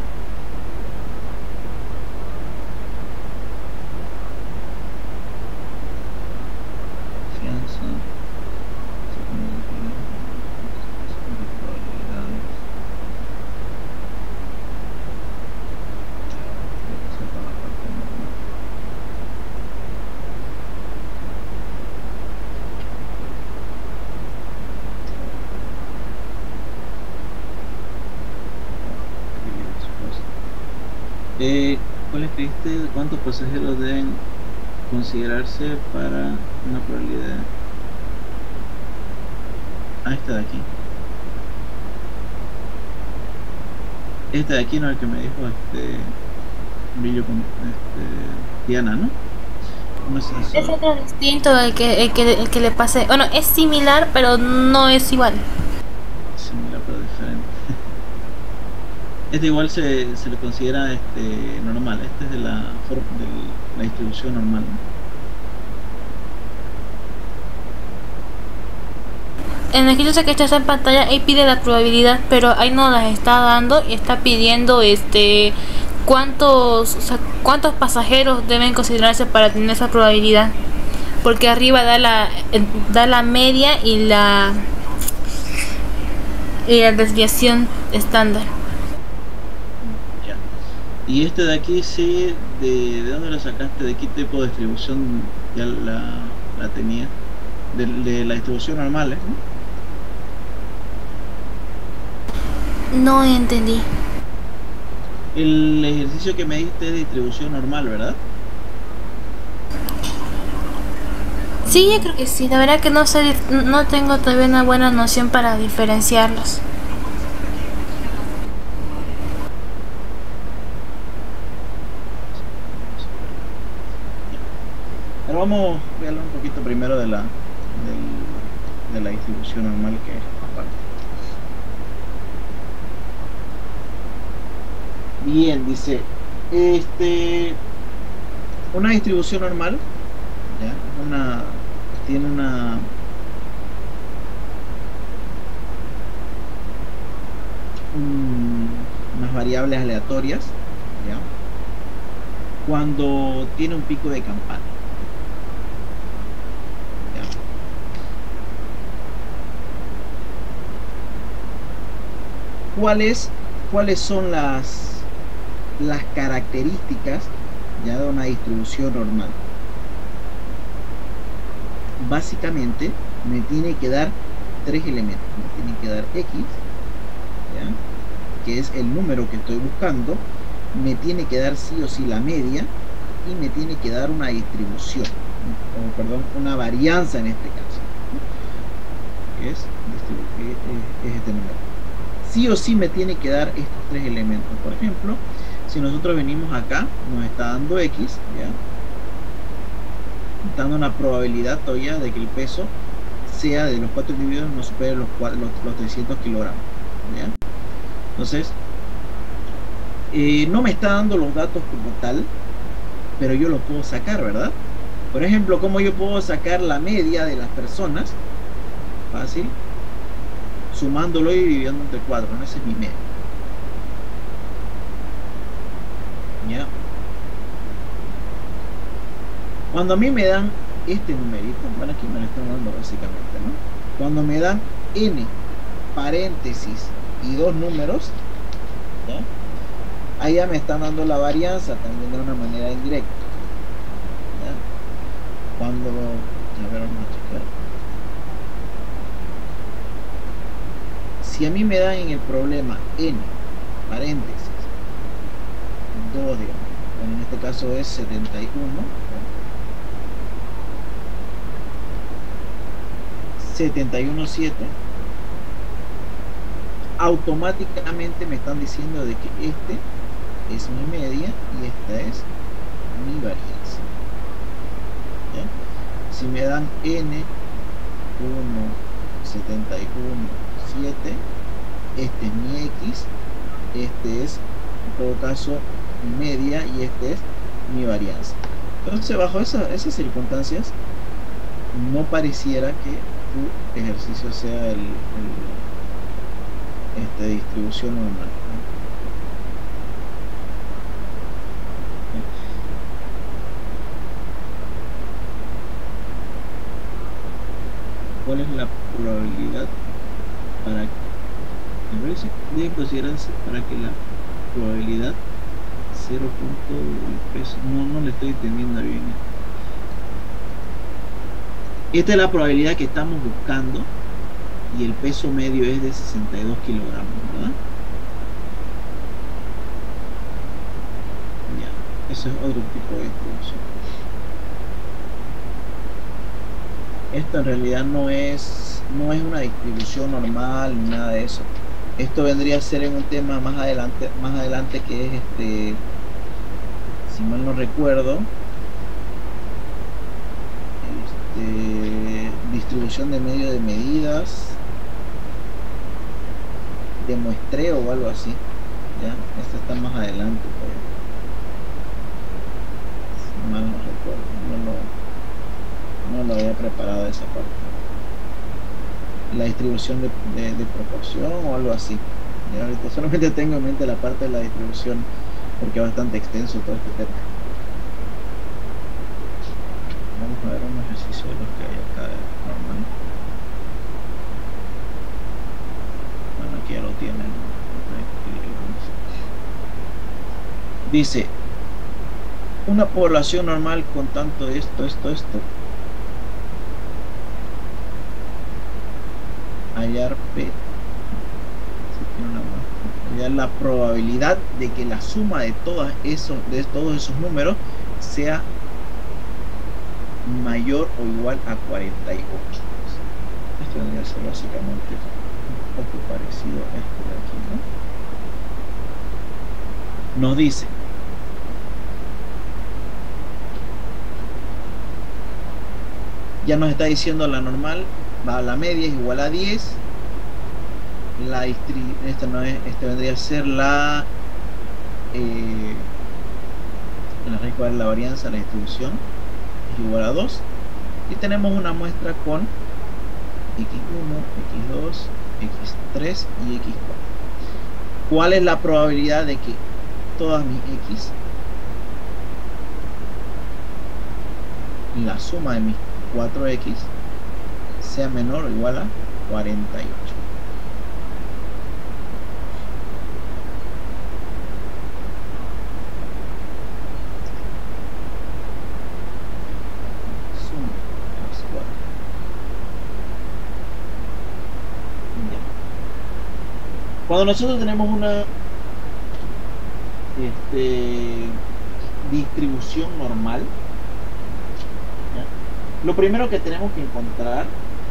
[SPEAKER 1] Confianza. Probabilidades. Esa es la parte normal. ¿Cuál escribiste? ¿Cuántos pasajeros deben considerarse para una probabilidad? Ah, esta de aquí. Este de aquí no es el que me dijo Brillo con Diana, ¿no? ¿Cómo es eso?
[SPEAKER 5] Es otro distinto el que le pasé. Bueno, es similar, pero no es igual.
[SPEAKER 1] Similar pero diferente. Este igual se le considera normal. Este es de la distribución normal, ¿no?
[SPEAKER 5] En el que yo sé que está en pantalla, ahí pide la probabilidad, pero ahí no las está dando y está pidiendo cuántos pasajeros deben considerarse para tener esa probabilidad, porque arriba da la media y la desviación estándar.
[SPEAKER 1] Ya. Y este de aquí sí, ¿de dónde lo sacaste? ¿De qué tipo de distribución ya la tenía? De la distribución normal, ¿no?
[SPEAKER 5] No entendí.
[SPEAKER 1] El ejercicio que me diste es de distribución normal, ¿verdad?
[SPEAKER 5] Sí, yo creo que sí. La verdad que no tengo todavía una buena noción para diferenciarlos.
[SPEAKER 1] Pero voy a hablar un poquito primero de la distribución normal, que es aparte. Bien, dice, una distribución normal, ¿ya? Tiene unas variables aleatorias, ¿ya? Cuando tiene un pico de campana, ¿ya? ¿Cuáles son las características ya de una distribución normal? Básicamente me tiene que dar tres elementos. Me tiene que dar X, ¿ya? Que es el número que estoy buscando, me tiene que dar sí o sí la media y me tiene que dar una distribución, o perdón, una varianza en este caso, ¿no? Que es este número. Sí o sí me tiene que dar estos tres elementos. Por ejemplo, si nosotros venimos acá, nos está dando X, ¿ya? Dando una probabilidad todavía de que el peso sea de los 4 individuos no supere los 300 kilogramos, ¿ya? Entonces, No me está dando los datos como tal, pero yo los puedo sacar, ¿verdad? Por ejemplo, ¿cómo yo puedo sacar la media de las personas? Fácil. Sumándolo y dividiendo entre 4, ¿no? Ese es mi media. ¿Ya? Cuando a mí me dan este numerito, bueno, aquí me lo están dando básicamente, ¿no? Cuando me dan n paréntesis y dos números, ¿ya? Ahí ya me están dando la varianza también de una manera indirecta, ¿ya? Cuando, a ver, vamos a checar. Si a mí me dan en el problema n paréntesis 2, digamos, bueno, en este caso es 71, 71,7, automáticamente me están diciendo de que este es mi media y esta es mi varianza, ¿ya? Si me dan n 1, 71,7, este es mi x, este es en todo caso mi media y este es mi varianza. Entonces, bajo esas circunstancias, no pareciera que tu ejercicio sea distribución normal, ¿no? ¿Cuál es la probabilidad para que, a ver si debe considerarse para que la probabilidad 0 punto del peso? No le estoy entendiendo bien. Esta es la probabilidad que estamos buscando y el peso medio es de 62 kilogramos, ¿verdad? Ya, eso es otro tipo de distribución. Esto en realidad no es una distribución normal ni nada de eso. Esto vendría a ser en un tema más adelante que es si mal no recuerdo, distribución de medio de medidas, de muestreo o algo así, ¿ya? Esto está más adelante, si mal no recuerdo, no lo había preparado esa parte, la distribución de proporción o algo así. Y ahorita solamente tengo en mente la parte de la distribución porque es bastante extenso todo este tema. Vamos a ver un ejercicio de los que hay acá normal. Bueno, aquí ya lo tienen. Dice, una población normal con tanto esto. Hallar P. Hallar la probabilidad de que la suma de todos esos números sea mayor o igual a 48. Esto debería ser básicamente un poco parecido a esto de aquí, ¿no? Nos dice, ya nos está diciendo la normal, la media es igual a 10, esta vendría a ser la raíz cuadrada de la varianza, la distribución es igual a 2, y tenemos una muestra con x1, x2, x3 y x4. ¿Cuál es la probabilidad de que todas mis x, la suma de mis 4x, sea menor o igual a 48? Cuando nosotros tenemos una distribución normal, ¿ya? Lo primero que tenemos que encontrar,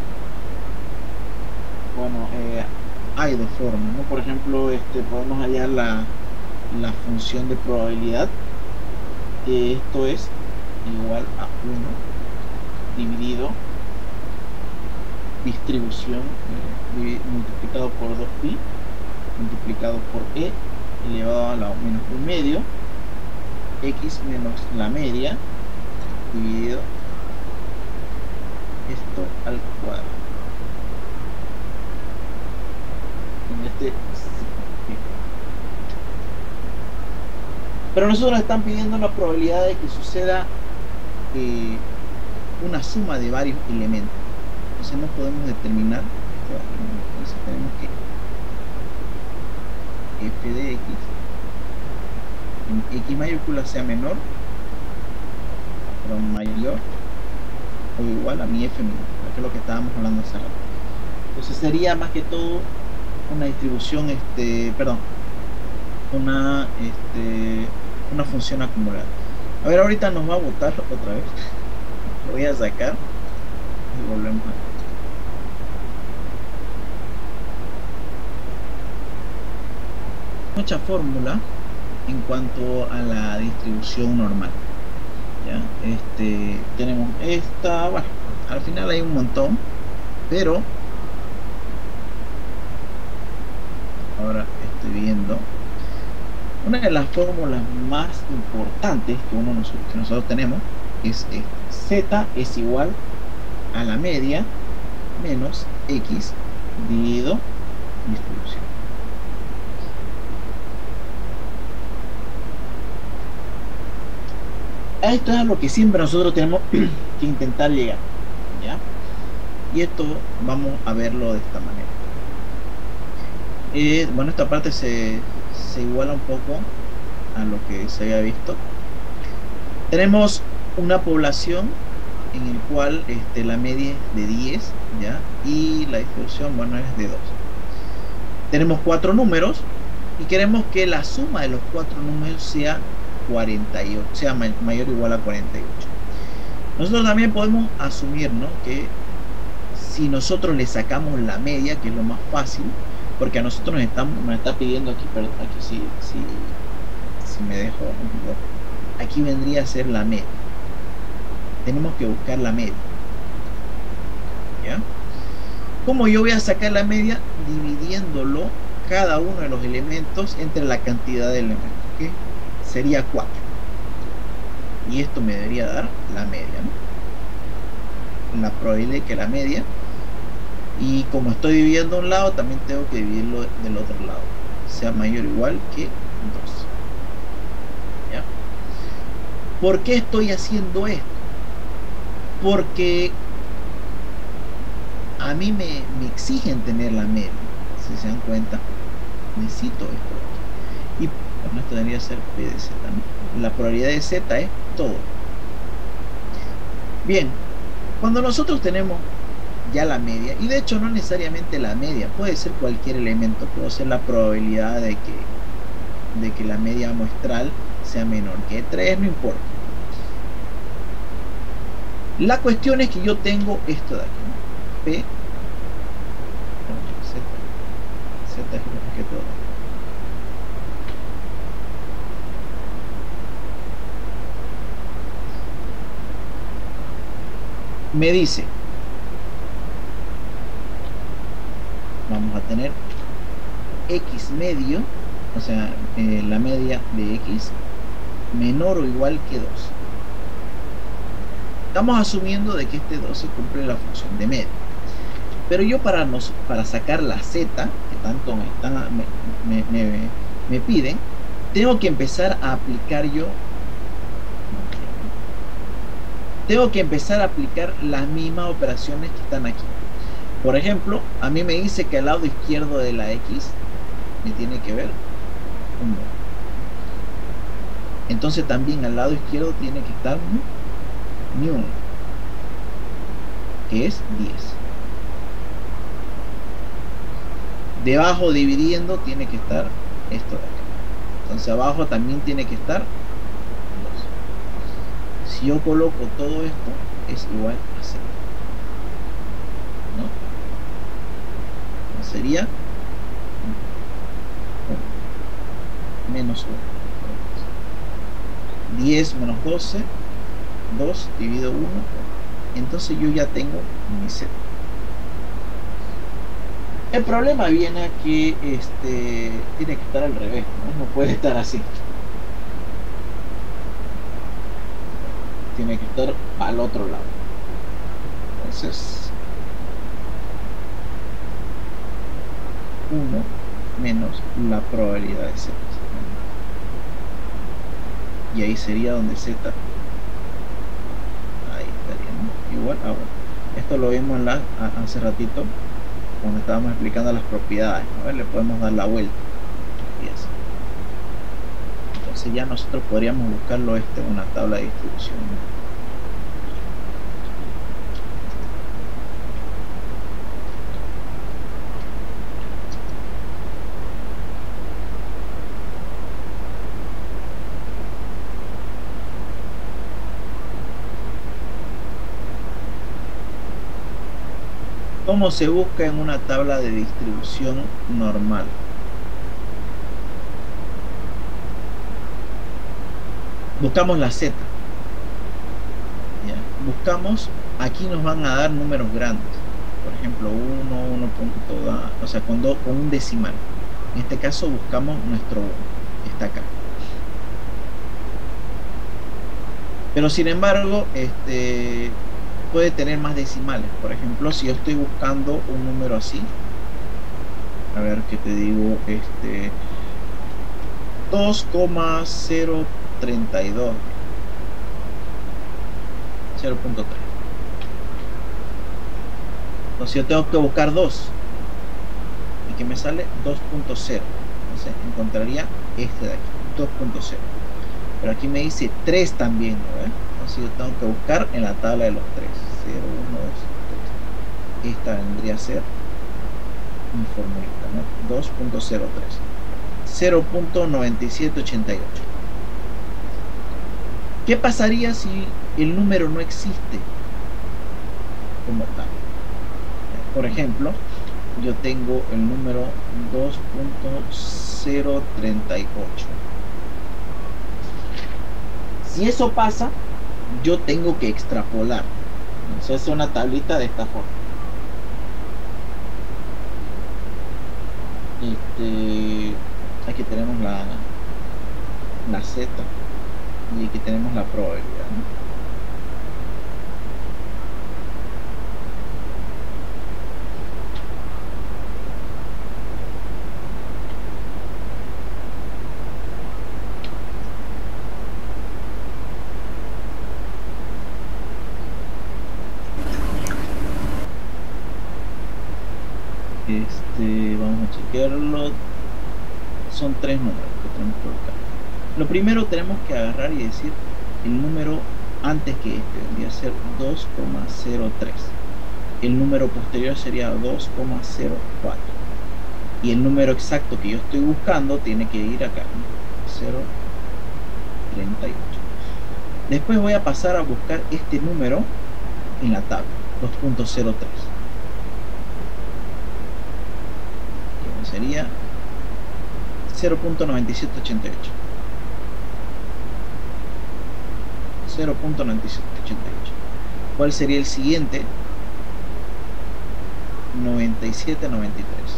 [SPEAKER 1] bueno, hay dos formas, ¿no? Por ejemplo, podemos hallar la función de probabilidad, que esto es igual a 1 dividido distribución multiplicado por 2pi multiplicado por e elevado a la menos 1/2, x menos la media, dividido esto al cuadrado. En este, pero nosotros están pidiendo la probabilidad de que suceda una suma de varios elementos. Entonces no podemos determinar esto de aquí, ¿no? Entonces tenemos que f de x en x mayúscula sea menor pero mayor o igual a mi f minúscula, que es lo que estábamos hablando hace rato. Entonces sería más que todo una distribución, una función acumulada. A ver, ahorita nos va a botar otra vez. Lo voy a sacar y volvemos a... Mucha fórmula en cuanto a la distribución normal. ¿Ya? Tenemos esta, bueno, al final hay un montón, pero ahora estoy viendo una de las fórmulas más importantes que nosotros tenemos es z es igual a la media menos x dividido distribución. Esto es a lo que siempre nosotros tenemos que intentar llegar, ¿ya? Y esto vamos a verlo de esta manera. Bueno, esta parte se iguala un poco a lo que se había visto. Tenemos una población en el cual la media es de 10, ¿ya? Y la distribución, bueno, es de 2. Tenemos 4 números y queremos que la suma de los 4 números sea 48, sea mayor o igual a 48. Nosotros también podemos asumir, ¿no?, que si nosotros le sacamos la media, que es lo más fácil, porque a nosotros nos está pidiendo aquí, perdón, aquí si me dejo, aquí vendría a ser la media. Tenemos que buscar la media, ¿ya? ¿Cómo yo voy a sacar la media? Dividiéndolo cada uno de los elementos entre la cantidad de elementos, que sería 4, y esto me debería dar la media, ¿no? La probabilidad de que la media, y como estoy dividiendo un lado, también tengo que dividirlo del otro lado, sea mayor o igual que 2. ¿Ya? ¿Por qué estoy haciendo esto? Porque a mí me exigen tener la media. Si se dan cuenta, necesito esto. Y bueno, esto debería ser P de Z, ¿no? La probabilidad de Z es todo. Bien, cuando nosotros tenemos ya la media, y de hecho no necesariamente la media, puede ser cualquier elemento, puede ser la probabilidad de que la media muestral sea menor que 3, no importa. La cuestión es que yo tengo esto de aquí, ¿no? P, Z es el objeto. Me dice, vamos a tener x medio, o sea, la media de x menor o igual que 2. Estamos asumiendo de que este 2 se cumple la función de media. Pero yo para sacar la z, que tanto me piden, tengo que empezar a aplicar las mismas operaciones que están aquí. Por ejemplo, a mí me dice que al lado izquierdo de la x me tiene que ver un 1. Entonces también al lado izquierdo tiene que estar mi 1, que es 10. Debajo dividiendo tiene que estar esto de acá. Entonces abajo también tiene que estar 2. Si yo coloco todo esto, es igual a 0, ¿no? Entonces sería 1 menos 1. 10 menos 12, 2 dividido 1. Entonces yo ya tengo mi z. El problema viene a que tiene que estar al revés, ¿no? No puede estar así. Tiene que estar al otro lado. Entonces, 1 menos la probabilidad de Z. Y ahí sería donde Z, ahí estaría, ¿no? Igual a 1. Esto lo vimos hace ratito, cuando estábamos explicando las propiedades, ¿no? Le podemos dar la vuelta. Y así. Entonces ya nosotros podríamos buscarlo en una tabla de distribución, ¿no? ¿Cómo se busca en una tabla de distribución normal? Buscamos la Z. ¿Ya? Buscamos, aquí nos van a dar números grandes. Por ejemplo, 1, o sea, con un decimal. En este caso buscamos nuestro 1, que está acá. Pero sin embargo, puede tener más decimales. Por ejemplo, si yo estoy buscando un número así, a ver qué te digo, 2,032, 0.3. Entonces yo tengo que buscar 2 y que me sale 2.0. Entonces encontraría este de aquí, 2.0. Pero aquí me dice 3 también, ¿no? Entonces yo tengo que buscar en la tabla de los 3. 0, 1, 2, 3. Esta vendría a ser mi formulita, ¿no? 2.03. 0.9788. ¿Qué pasaría si el número no existe como tal? Por ejemplo, yo tengo el número 2.038. Si eso pasa, yo tengo que extrapolar. Entonces es una tablita de esta forma. Aquí tenemos la Z y aquí tenemos la probabilidad, ¿no? Vamos a chequearlo. Son 3 números que tenemos que buscar. Lo primero tenemos que agarrar y decir el número antes que vendría a ser 2,03. El número posterior sería 2,04. Y el número exacto que yo estoy buscando tiene que ir acá, 0,38. Después voy a pasar a buscar este número en la tabla, 2.03. Sería 0.9788. 0.9788. ¿Cuál sería el siguiente? 9793.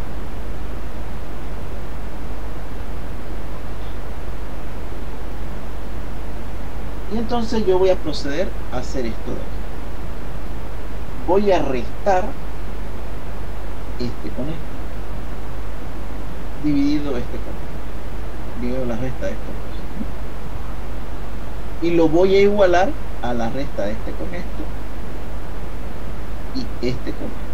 [SPEAKER 1] Y entonces yo voy a proceder a hacer esto de aquí. Voy a restar este con este, dividido este con este, divido la resta de estos dos, y lo voy a igualar a la resta de este con esto y este con esto,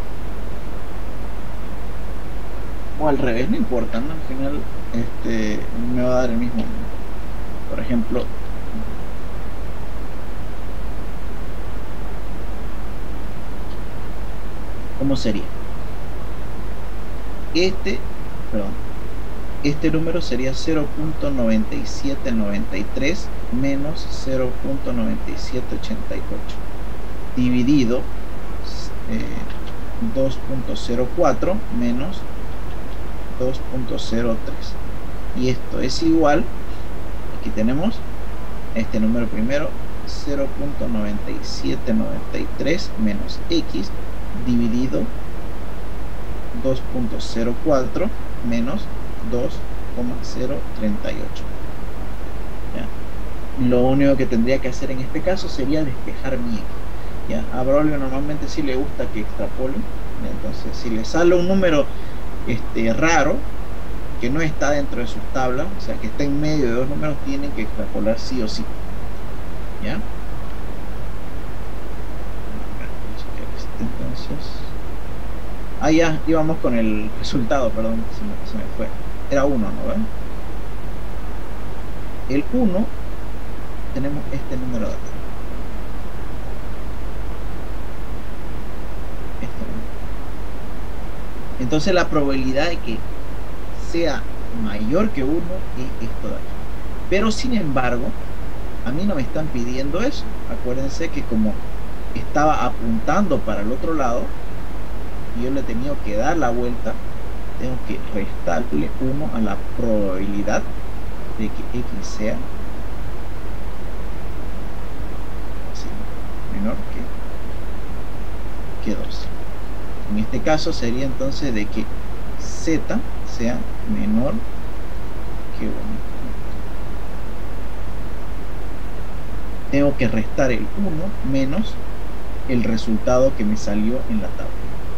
[SPEAKER 1] o al revés, no importa, ¿no? Al final me va a dar el mismo número. Por ejemplo, ¿cómo sería? Este número sería 0.9793 menos 0.9788 dividido 2.04 menos 2.03, y esto es igual, aquí tenemos este número primero, 0.9793 menos x dividido 2.04 menos 0,038. ¿Ya? Lo único que tendría que hacer en este caso sería despejar mi X. ¿Ya? A Braulio normalmente sí le gusta que extrapole. Entonces, si le sale un número raro, que no está dentro de sus tablas, o sea, que está en medio de dos números, tienen que extrapolar sí o sí. ¿Ya? Entonces, ya íbamos con el resultado, perdón, se me fue. Era 1, ¿no? ¿Ven? El 1, tenemos este número de acá. Este número. Entonces la probabilidad de que sea mayor que 1 es esto de aquí. Pero sin embargo, a mí no me están pidiendo eso. Acuérdense que como estaba apuntando para el otro lado y yo le he tenido que dar la vuelta, tengo que restarle 1 a la probabilidad de que X sea menor que 2. En este caso sería entonces de que Z sea menor que 1. Tengo que restar el 1 menos el resultado que me salió en la tabla.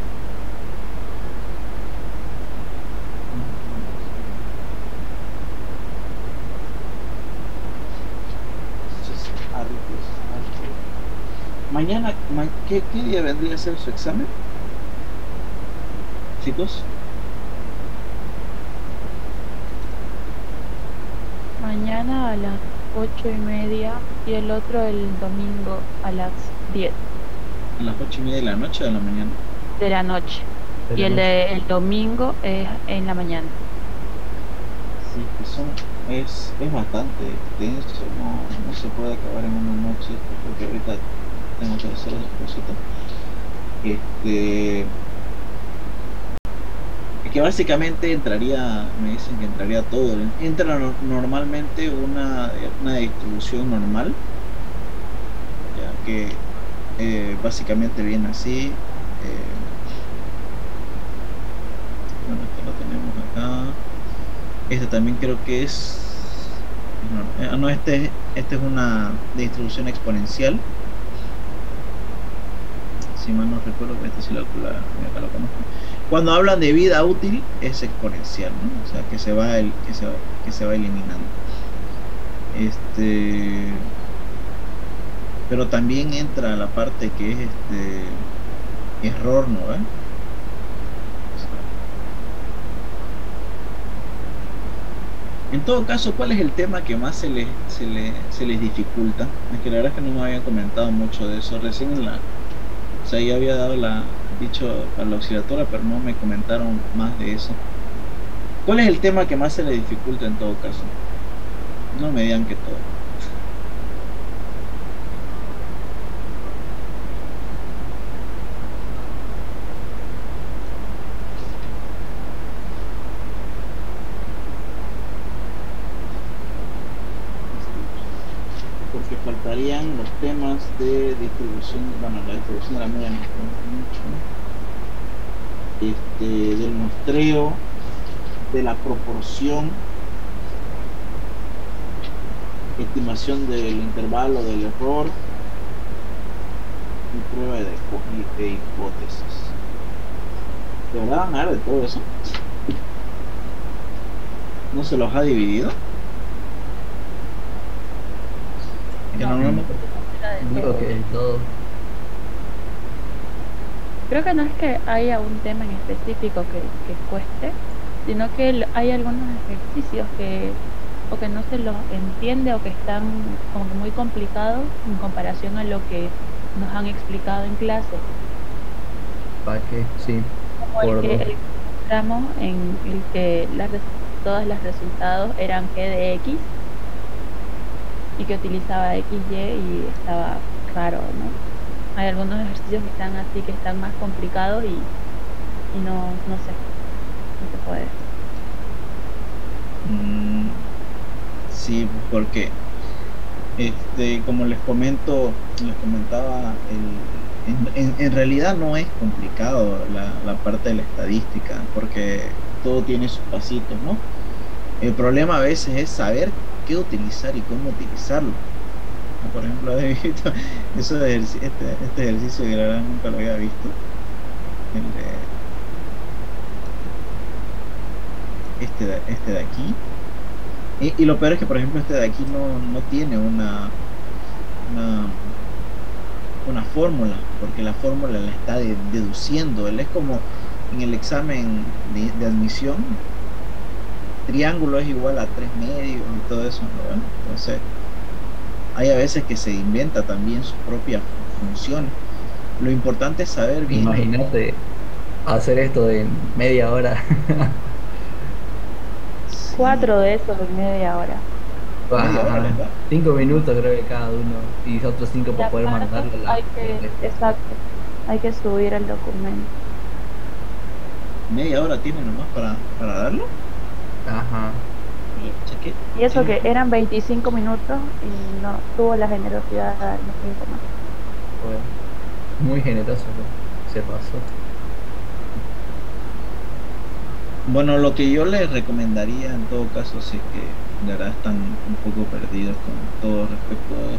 [SPEAKER 1] Mañana, ¿qué día vendría a ser su examen, chicos?
[SPEAKER 3] Mañana a las 8:30 y el otro el domingo a las 10
[SPEAKER 1] ¿A las 8:30 de la noche o de la mañana?
[SPEAKER 3] de la noche.
[SPEAKER 2] De
[SPEAKER 3] Y
[SPEAKER 2] la
[SPEAKER 3] el
[SPEAKER 2] noche.
[SPEAKER 3] el domingo es en la mañana.
[SPEAKER 1] Sí, que es bastante extenso, no se puede acabar en una noche, porque ahorita tengo que hacer otras cositas. Es que básicamente entraría, me dicen que entraría todo. Entra normalmente una distribución normal, ya que básicamente viene así. Bueno, esto lo tenemos acá. Este también creo que es... No, este es una distribución exponencial. Si mal no recuerdo, que este sí lo conozco. Cuando hablan de vida útil es exponencial, ¿no? O sea, que se va eliminando. Pero también entra la parte que es error, ¿no? En todo caso, ¿cuál es el tema que más se les dificulta? Es que la verdad es que no me habían comentado mucho de eso. Recién o sea, ya había dicho a la auxiliatura, pero no me comentaron más de eso. ¿Cuál es el tema que más se les dificulta en todo caso? No me digan que todo. Porque faltarían los temas de distribución, bueno, la distribución de la media, del muestreo, de la proporción, estimación del intervalo del error y prueba de hipótesis. ¿De verdad van a hablar de todo eso? ¿No se los ha dividido? Que
[SPEAKER 3] No,
[SPEAKER 1] normalmente...
[SPEAKER 2] Digo que todo.
[SPEAKER 3] Creo que no es que haya un tema en específico que cueste, sino que hay algunos ejercicios o que no se los entiende o que están como que muy complicados en comparación a lo que nos han explicado en clase.
[SPEAKER 2] ¿Para qué? Sí.
[SPEAKER 3] Como el que encontramos en el que todos los resultados eran G de X y que utilizaba XY y estaba raro, ¿no? Hay algunos ejercicios que están así, que están más complicados y no sé, no se puede.
[SPEAKER 1] Sí, porque como les comentaba, en realidad no es complicado la parte de la estadística, porque todo tiene sus pasitos, ¿no? El problema a veces es saber qué utilizar y cómo utilizarlo. Por ejemplo, he visto eso de este ejercicio que la verdad nunca lo había visto. El este de aquí. Y lo peor es que, por ejemplo, este de aquí no tiene una fórmula, porque la fórmula la está deduciendo. Él es como en el examen de admisión, triángulo es igual a 3 medios y todo eso, ¿no? Entonces, hay a veces que se inventa también sus propias funciones. Lo importante es saber bien.
[SPEAKER 2] Imagínate hacer esto de media hora.
[SPEAKER 3] 4 de esos en media hora.
[SPEAKER 1] Media hora, ¿verdad?
[SPEAKER 2] 5 minutos creo que cada uno y otros 5 para poder mandarlo a la
[SPEAKER 3] exacto, hay que subir el documento.
[SPEAKER 1] Media hora tiene nomás para darlo.
[SPEAKER 2] Ajá.
[SPEAKER 3] Y eso que eran 25 minutos y no tuvo la generosidad de darnos 5 más.
[SPEAKER 2] Bueno, muy generoso, se pasó.
[SPEAKER 1] Bueno, lo que yo les recomendaría en todo caso, si es que de verdad están un poco perdidos con todo respecto a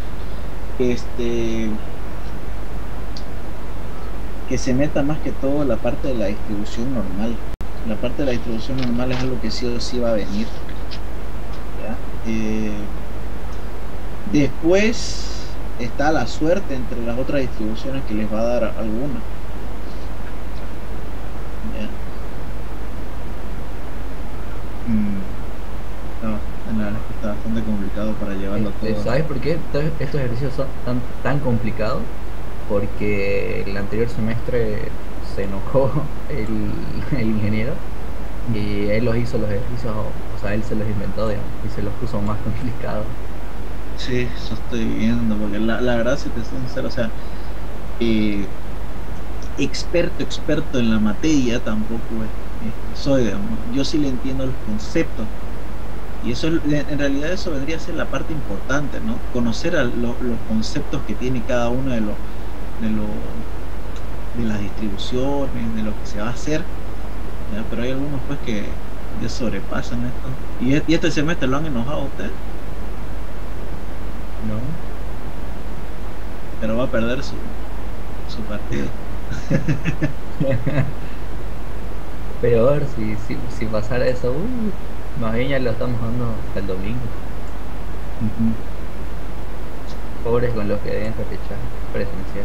[SPEAKER 1] eso, que se meta más que todo la parte de la distribución normal. La parte de la distribución normal es algo que sí o sí va a venir, ¿ya? Después está la suerte entre las otras distribuciones que les va a dar alguna. La verdad es que está bastante complicado para llevarlo todo.
[SPEAKER 2] ¿Sabes por qué estos ejercicios son tan complicados? Porque el anterior semestre se enojó el ingeniero y él los hizo los ejercicios, o sea, él se los inventó, digamos, y se los puso más complicados.
[SPEAKER 1] Sí, eso estoy viendo, porque la verdad, si te soy sincero, o sea, experto en la materia tampoco soy, digamos. Yo sí le entiendo los conceptos, y eso en realidad eso vendría a ser la parte importante, ¿no? Conocer los conceptos que tiene cada uno de las distribuciones, de lo que se va a hacer, ¿ya? Pero hay algunos pues que ya sobrepasan esto. ¿Y este semestre lo han enojado a ustedes?
[SPEAKER 2] No.
[SPEAKER 1] Pero va a perder su partido.
[SPEAKER 2] Peor, si pasara eso, más bien ya lo estamos dando hasta el domingo. Pobres con los que deben repechar presencial.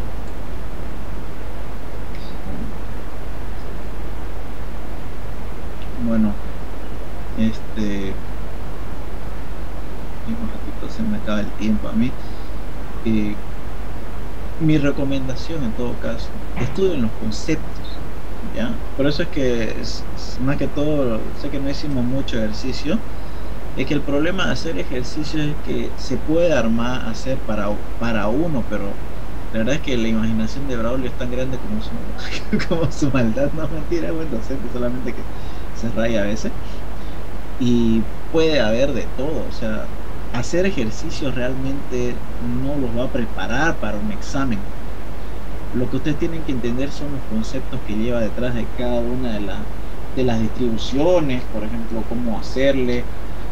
[SPEAKER 1] Bueno, un ratito se me acaba el tiempo a mí. Mi recomendación en todo caso, estudien los conceptos, ¿ya? Por eso es que más que todo, sé que no hicimos mucho ejercicio, es que el problema de hacer ejercicio es que se puede hacer para uno, pero la verdad es que la imaginación de Braulio es tan grande como su maldad. No, mentira, es buen docente, solamente que se raya a veces, y puede haber de todo. O sea, hacer ejercicio realmente no los va a preparar para un examen. Lo que ustedes tienen que entender son los conceptos que lleva detrás de cada una de las distribuciones, por ejemplo, cómo hacerle.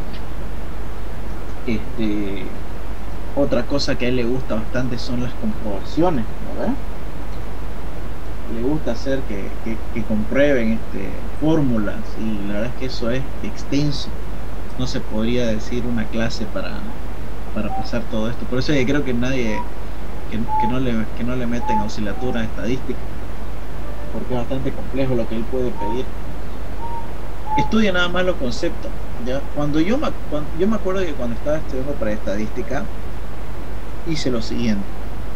[SPEAKER 1] Otra cosa que a él le gusta bastante son las comprobaciones, ¿verdad? Le gusta hacer que comprueben fórmulas, y la verdad es que eso es extenso. No se podría decir una clase para pasar todo esto. Por eso yo creo que nadie que no le meten auxiliatura a estadística, porque es bastante complejo lo que él puede pedir. Estudia nada más los conceptos, ¿ya? Yo me acuerdo que cuando estaba estudiando para estadística hice lo siguiente.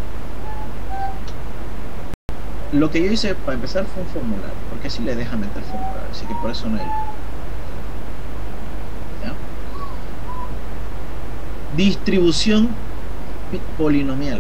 [SPEAKER 1] Lo que yo hice para empezar fue un formulario, porque así le deja meter formulario, así que por eso no hay. ¿Ya? Distribución polinomial.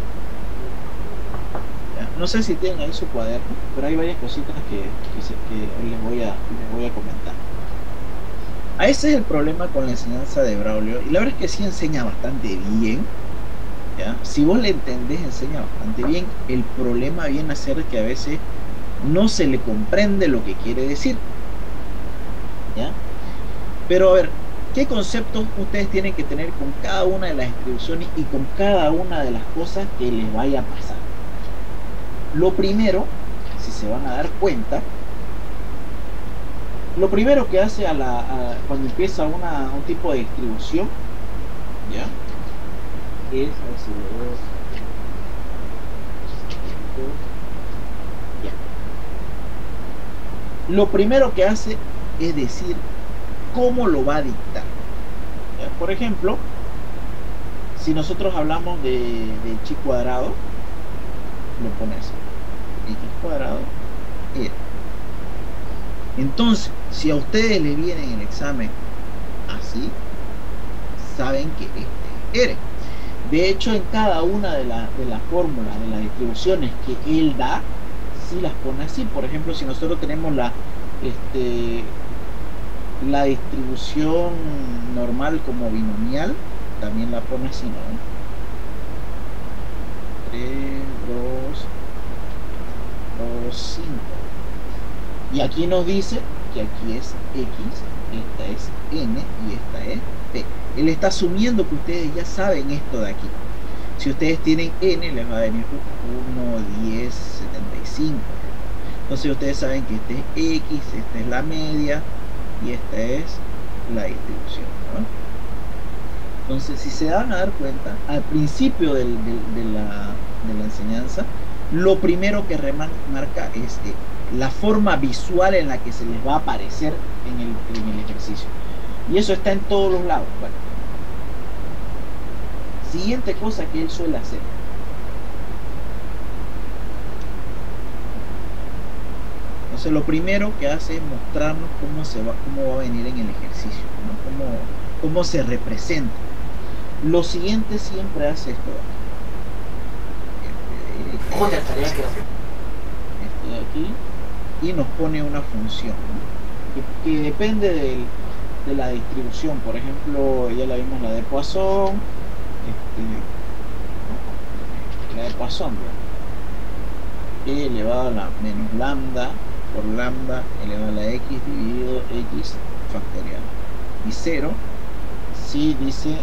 [SPEAKER 1] ¿Ya? No sé si tienen ahí su cuaderno, pero hay varias cositas que les voy a comentar. A ese es el problema con la enseñanza de Braulio, y la verdad es que sí enseña bastante bien, ¿ya? Si vos le entendés, enseña bastante bien. El problema viene a ser que a veces no se le comprende lo que quiere decir, ¿ya? Pero a ver, ¿qué conceptos ustedes tienen que tener con cada una de las distribuciones y con cada una de las cosas que les vaya a pasar? Lo primero, si se van a dar cuenta, lo primero que hace cuando empieza un tipo de distribución, ¿ya? Es, a ver si lo veo. Ya. Lo primero que hace es decir cómo lo va a dictar. ¿Ya? Por ejemplo, si nosotros hablamos de chi cuadrado, lo pones x cuadrado era. Entonces, si a ustedes le viene en el examen así, saben que este es R. De hecho, en cada una de las fórmulas, de las distribuciones que él da, sí las pone así. Por ejemplo, si nosotros tenemos la distribución normal como binomial, también la pone así, ¿no? 3, 2, 5. Y aquí nos dice que aquí es X, esta es N y esta es P. Él está asumiendo que ustedes ya saben esto de aquí. Si ustedes tienen N, les va a venir 1, 10, 75. Entonces ustedes saben que este es X, esta es la media y esta es la distribución, ¿no? Entonces, si se van a dar cuenta, al principio de la enseñanza, lo primero que remarca es la forma visual en la que se les va a aparecer en el ejercicio. Y eso está en todos los lados. Bueno. Siguiente cosa que él suele hacer. Entonces, lo primero que hace es mostrarnos cómo va a venir en el ejercicio, ¿no? Cómo se representa. Lo siguiente siempre hace esto.
[SPEAKER 6] ¿Cómo te estaría que
[SPEAKER 1] esto de aquí, y nos pone una función, ¿no? que depende de la distribución. Por ejemplo, ya la vimos, la de Poisson, la de Poisson, ¿no? E elevado a la menos lambda por lambda elevado a la x dividido x factorial. Y 0 si dice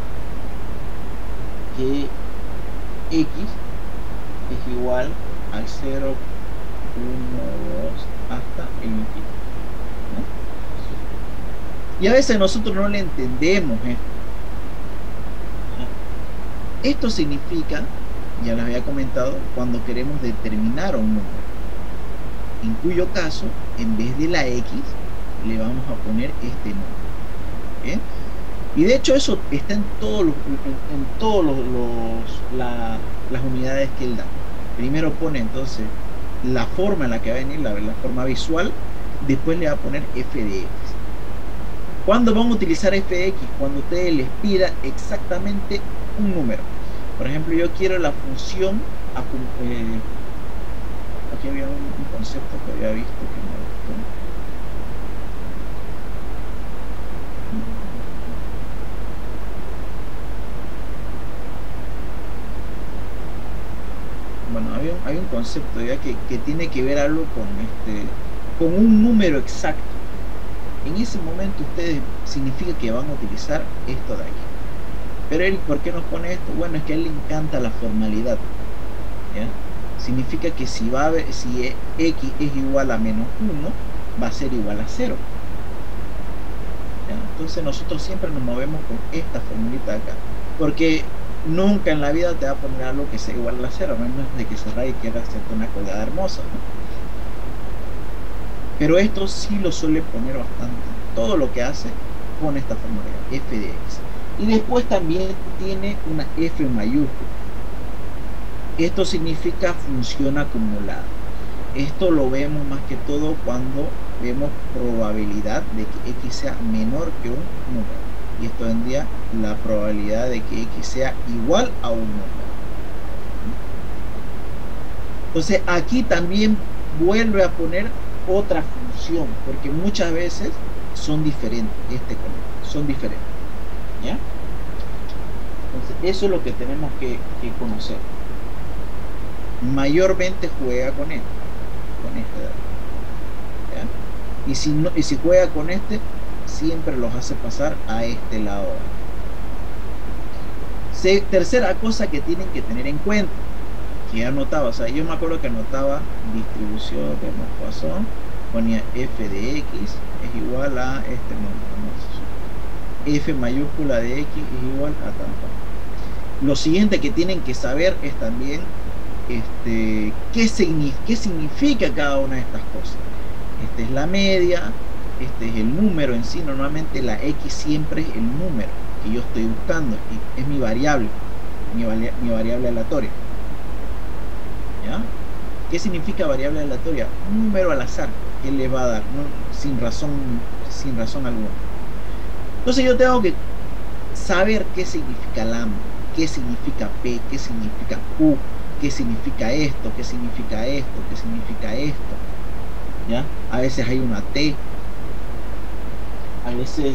[SPEAKER 1] que x es igual al 0, 1, 2 hasta el infinito, ¿no? Y a veces nosotros no le entendemos esto. Esto significa, ya les había comentado, cuando queremos determinar un número, en cuyo caso, en vez de la x, le vamos a poner este número. ¿Bien? Y de hecho eso está en todos las unidades que él da. Primero pone entonces la forma en la que va a venir, la forma visual, después le va a poner f de x. ¿Cuándo van a utilizar f de x? Cuando ustedes les pida exactamente un número. Por ejemplo, yo quiero la función, aquí había un concepto que había visto que me gustó. Bueno, hay un concepto ya que tiene que ver algo con un número exacto. En ese momento ustedes significa que van a utilizar esto de aquí. Pero él, ¿por qué nos pone esto? Bueno, es que a él le encanta la formalidad, ¿ya? Significa que si x es igual a menos 1, va a ser igual a 0. ¿Ya? Entonces nosotros siempre nos movemos con esta formulita de acá, porque nunca en la vida te va a poner algo que sea igual a 0, a menos de que se raye y quiera hacerte una colgada hermosa, ¿no? Pero esto sí lo suele poner bastante. Todo lo que hace pone esta formulita, f de x. Y después también tiene una f mayúscula. Esto significa función acumulada. Esto lo vemos más que todo cuando vemos probabilidad de que x sea menor que un número. Y esto vendría la probabilidad de que x sea igual a un número. Entonces aquí también vuelve a poner otra función, porque muchas veces son diferentes, son diferentes, ¿ya? Entonces eso es lo que tenemos que conocer. Mayormente juega con este, ¿ya? Y si juega con este, siempre los hace pasar a este lado. Tercera cosa que tienen que tener en cuenta, que anotaba, o sea, yo me acuerdo que anotaba distribución de Poisson, ponía f de x es igual a f mayúscula de x es igual a tanto. Lo siguiente que tienen que saber es también qué significa cada una de estas cosas. Esta es la media, este es el número en sí. Normalmente la x siempre es el número que yo estoy buscando, y es mi variable aleatoria. ¿Ya? ¿Qué significa variable aleatoria? Un número al azar que le va a dar, ¿no? sin razón alguna. Entonces yo tengo que saber qué significa lambda, qué significa p, qué significa q, qué significa esto, qué significa esto, qué significa esto. ¿Ya? A veces hay una t, a veces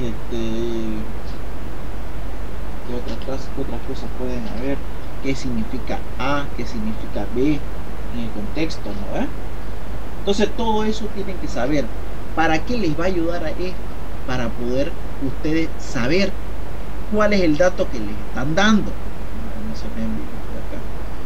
[SPEAKER 1] ¿qué otras cosas pueden haber? ¿Qué significa A? ¿Qué significa B? En el contexto, ¿no? Entonces todo eso tienen que saber. ¿Para qué les va a ayudar a esto? Para poder ustedes saber cuál es el dato que les están dando. No se me envíe por acá.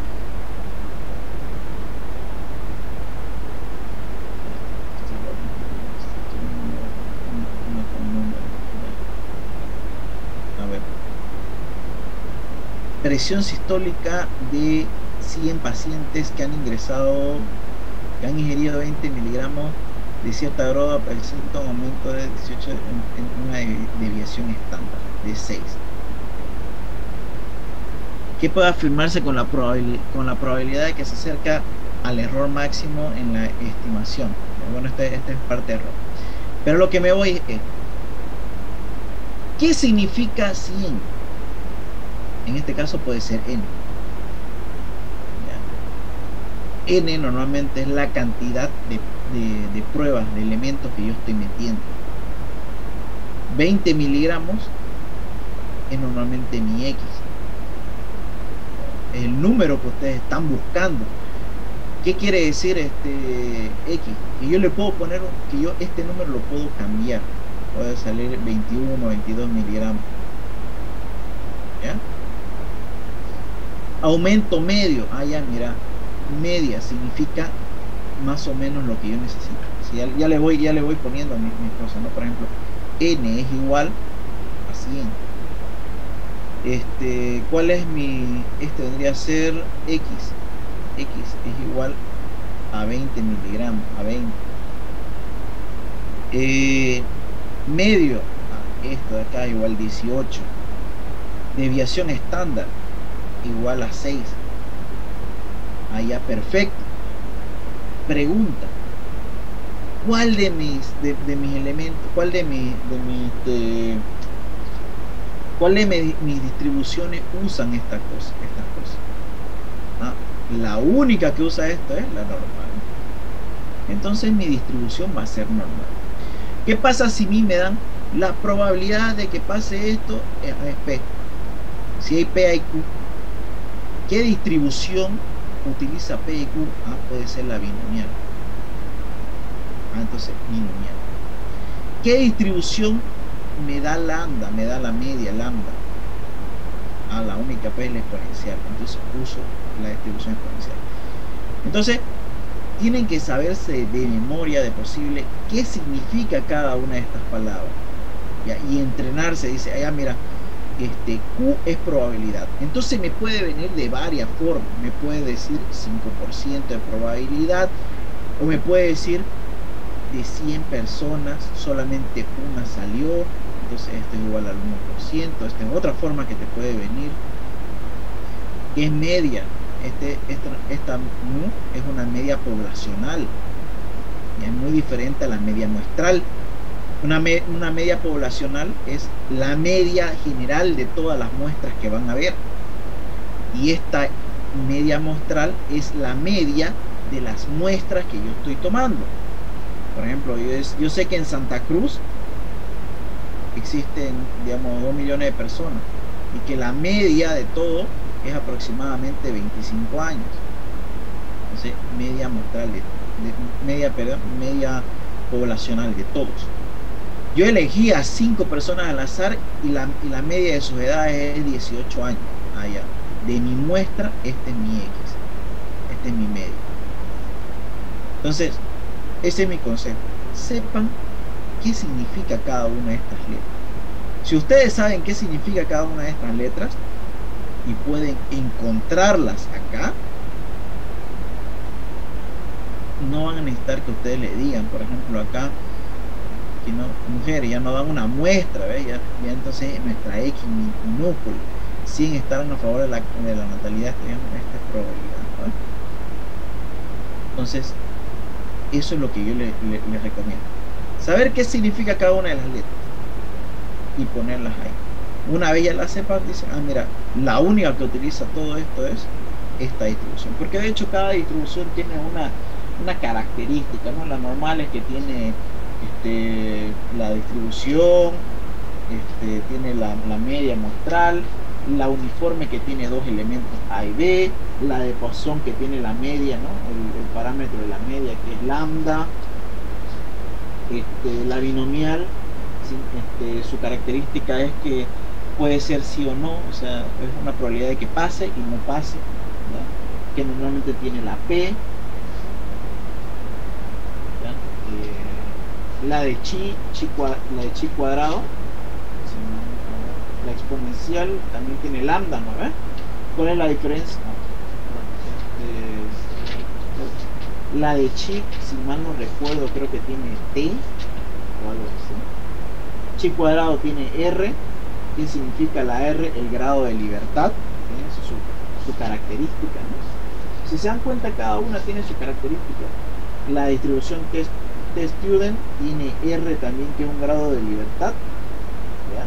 [SPEAKER 1] A ver. Presión sistólica de 100 pacientes que han ingerido 20 miligramos de cierta droga, presenta un aumento de 18 en una desviación estándar de 6. ¿Qué puede afirmarse con la probabilidad de que se acerca al error máximo en la estimación? Bueno, esta es parte de error. Pero lo que me voy es, ¿qué significa 100? En este caso puede ser n. ¿Ya? N normalmente es la cantidad de pruebas, de elementos que yo estoy metiendo. 20 miligramos es normalmente mi X. Es el número que ustedes están buscando. ¿Qué quiere decir X? Que yo le puedo poner, que yo este número lo puedo cambiar. Puede salir 21, 22 miligramos. ¿Ya? Aumento medio. Ah, ya, mira. Media significa más o menos lo que yo necesito. Si ya le voy poniendo mis cosas, ¿no? Por ejemplo, n es igual a 100. ¿Cuál es mi? Vendría a ser x. X es igual a 20 miligramos, a 20. Medio, esto de acá igual 18. Desviación estándar igual a 6. Allá, perfecto. Pregunta: ¿cuál de mis elementos, cuál de mis distribuciones usan estas cosas? ¿Ah? La única que usa esto es la normal. Entonces mi distribución va a ser normal. ¿Qué pasa si a mí me dan la probabilidad de que pase esto? Es P. Si hay P, hay Q. ¿Qué distribución utiliza P y Q? Puede ser la binomial. Entonces, binomial. ¿Qué distribución me da lambda? Me da la media lambda. La única P es la exponencial. Entonces uso la distribución exponencial. Entonces, tienen que saberse de memoria, de posible, qué significa cada una de estas palabras. ¿Ya? Y entrenarse. Dice, mira, Q es probabilidad. Entonces me puede venir de varias formas. Me puede decir 5% de probabilidad, o me puede decir de 100 personas solamente una salió, entonces esto es igual al 1%. Esta es otra forma que te puede venir. Es media. Esta mu es una media poblacional, y es muy diferente a la media muestral. Una media poblacional es la media general de todas las muestras que van a haber, y esta media muestral es la media de las muestras que yo estoy tomando. Por ejemplo, yo sé que en Santa Cruz existen, digamos, 2 millones de personas, y que la media de todo es aproximadamente 25 años. Entonces, media muestral media poblacional de todos. Yo elegí a 5 personas al azar y la media de sus edades es 18 años. Ah, ya. De mi muestra, este es mi X. Este es mi medio. Entonces, ese es mi consejo. Sepan qué significa cada una de estas letras. Si ustedes saben qué significa cada una de estas letras y pueden encontrarlas acá, no van a necesitar que ustedes le digan, por ejemplo, acá, que no, mujeres ya no dan una muestra, ¿ves? Ya entonces nuestra X minúscula, sin estar a favor de la natalidad, tenemos esta probabilidad, ¿no? Entonces, eso es lo que yo les recomiendo. Saber qué significa cada una de las letras y ponerlas ahí. Una vez ya las sepas, dice, ah, mira, la única que utiliza todo esto es esta distribución. Porque de hecho cada distribución tiene una característica, ¿no? La normal es que tiene la distribución, tiene la media muestral, la uniforme que tiene dos elementos A y B, la de Poisson que tiene la media, ¿no? El parámetro de la media que es lambda, la binomial, ¿sí? Su característica es que puede ser sí o no, o sea, es una probabilidad de que pase y no pase, ¿ya? Que normalmente tiene la P, la de chi cuadrado, la exponencial también tiene lambda, ¿no ves? ¿Cuál es la diferencia? La de chi, si mal no recuerdo, creo que tiene t o algo así. Chi cuadrado tiene r. ¿Qué significa la r? El grado de libertad. Esa es su característica, ¿no? Si se dan cuenta, cada una tiene su característica. La distribución T-Student tiene R también, que es un grado de libertad, ¿ya?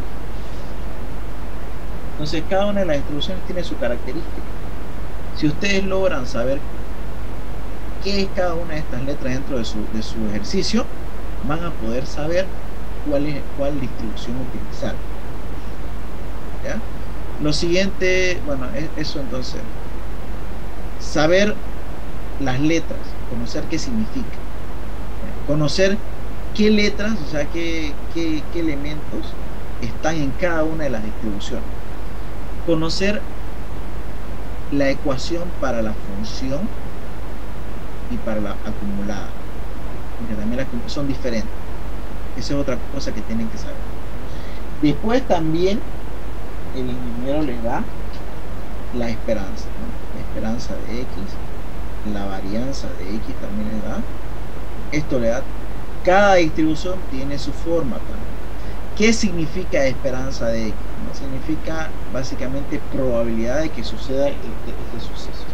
[SPEAKER 1] Entonces cada una de las distribuciones tiene su característica. Si ustedes logran saber qué es cada una de estas letras dentro de su ejercicio, van a poder saber cuál distribución utilizar, ¿ya? Lo siguiente, bueno, eso entonces, saber las letras, conocer qué significa, conocer qué letras, o sea, qué elementos están en cada una de las distribuciones, conocer la ecuación para la función y para la acumulada, porque también son diferentes. Esa es otra cosa que tienen que saber. Después también el ingeniero les da la esperanza, ¿no? La esperanza de X, la varianza de X también les da. Esto le da, cada distribución tiene su forma también. ¿Qué significa esperanza de X? ¿No? Significa básicamente probabilidad de que suceda este suceso.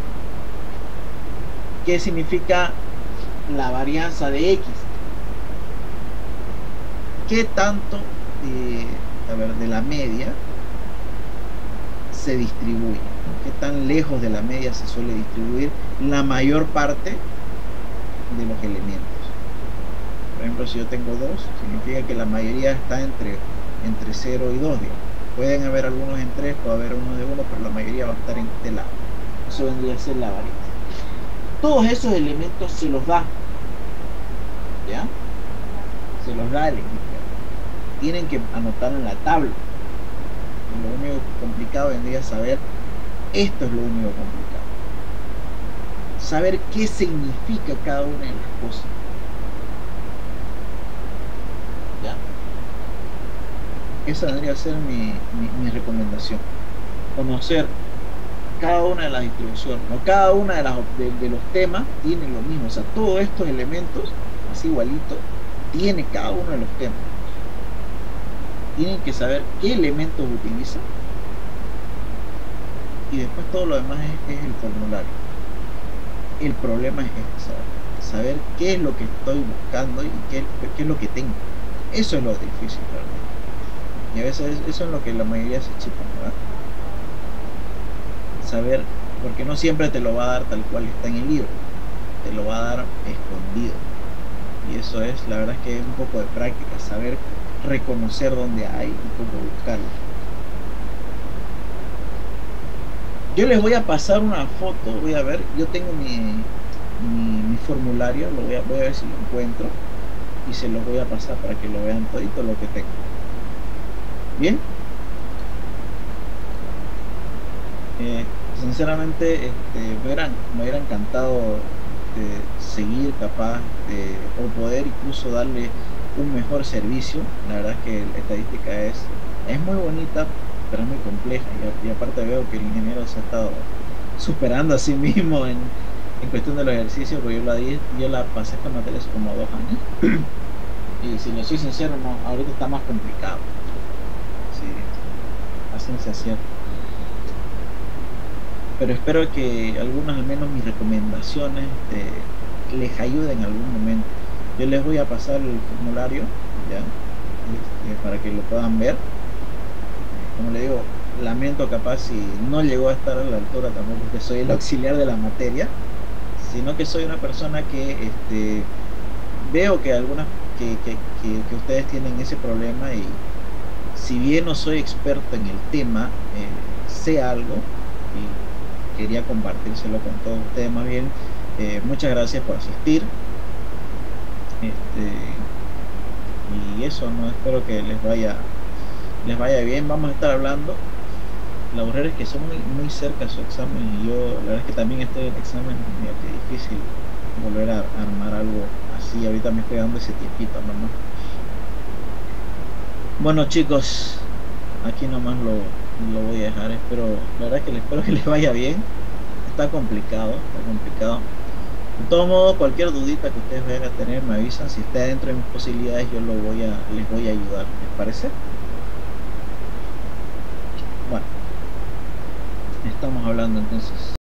[SPEAKER 1] ¿Qué significa la varianza de X? ¿Qué tanto de la media se distribuye? ¿Qué tan lejos de la media se suele distribuir la mayor parte de los elementos? Por ejemplo, si yo tengo 2, significa que la mayoría está entre 0 y 2, digamos. Pueden haber algunos en 3, puede haber unos de 1, pero la mayoría va a estar en este lado. Eso vendría a ser la varianza. Todos esos elementos se los da, ¿ya? Se los da el ingeniero. Tienen que anotarlo en la tabla. Lo único complicado vendría a saber, esto es lo único complicado, saber qué significa cada una de las cosas, ¿ya? Esa vendría a ser mi recomendación. Conocer cada una de las distribuciones, o cada una de los temas tiene lo mismo, o sea, todos estos elementos, así igualito, tiene cada uno de los temas. Tienen que saber qué elementos utilizan y después todo lo demás es el formulario. El problema es saber qué es lo que estoy buscando y qué es lo que tengo. Eso es lo difícil realmente. Y a veces eso es lo que la mayoría se chica, ¿verdad? Saber, porque no siempre te lo va a dar tal cual está en el libro, te lo va a dar escondido. Y eso es, la verdad es que es un poco de práctica, saber reconocer dónde hay y cómo buscarlo. Yo les voy a pasar una foto, voy a ver, yo tengo mi formulario, voy a ver si lo encuentro. y se los voy a pasar para que lo vean todito lo que tengo. Bien. Sinceramente me hubiera encantado seguir capaz o poder incluso darle un mejor servicio. La verdad es que la estadística es muy bonita, pero es muy compleja, y aparte veo que el ingeniero se ha estado superando a sí mismo en cuestión de los ejercicios, porque yo la pasé esta materia hace como 2 años y si lo soy sincero, no, ahorita está más complicado, sí, a ciencia cierta. Pero espero que algunas, al menos mis recomendaciones, les ayuden en algún momento. Yo les voy a pasar el formulario, ¿ya? Para que lo puedan ver. Como le digo, lamento capaz si no llegó a estar a la altura, tampoco porque soy el auxiliar de la materia, sino que soy una persona que veo que algunas que ustedes tienen ese problema, y si bien no soy experto en el tema, sé algo y quería compartírselo con todos ustedes. Más bien, muchas gracias por asistir, y eso, no, espero que les vaya bien. Vamos a estar hablando. La verdad es que son muy cerca a su examen, y yo la verdad es que también estoy en examen, mira que difícil volver a armar algo así. Ahorita me estoy dando ese tiempito nomás. Bueno, chicos, aquí nomás lo voy a dejar. La verdad es que espero que les vaya bien. Está complicado. De todos modos, cualquier dudita que ustedes vayan a tener, me avisan. Si está dentro de mis posibilidades, yo les voy a ayudar. ¿Les parece? Bueno, estamos hablando entonces.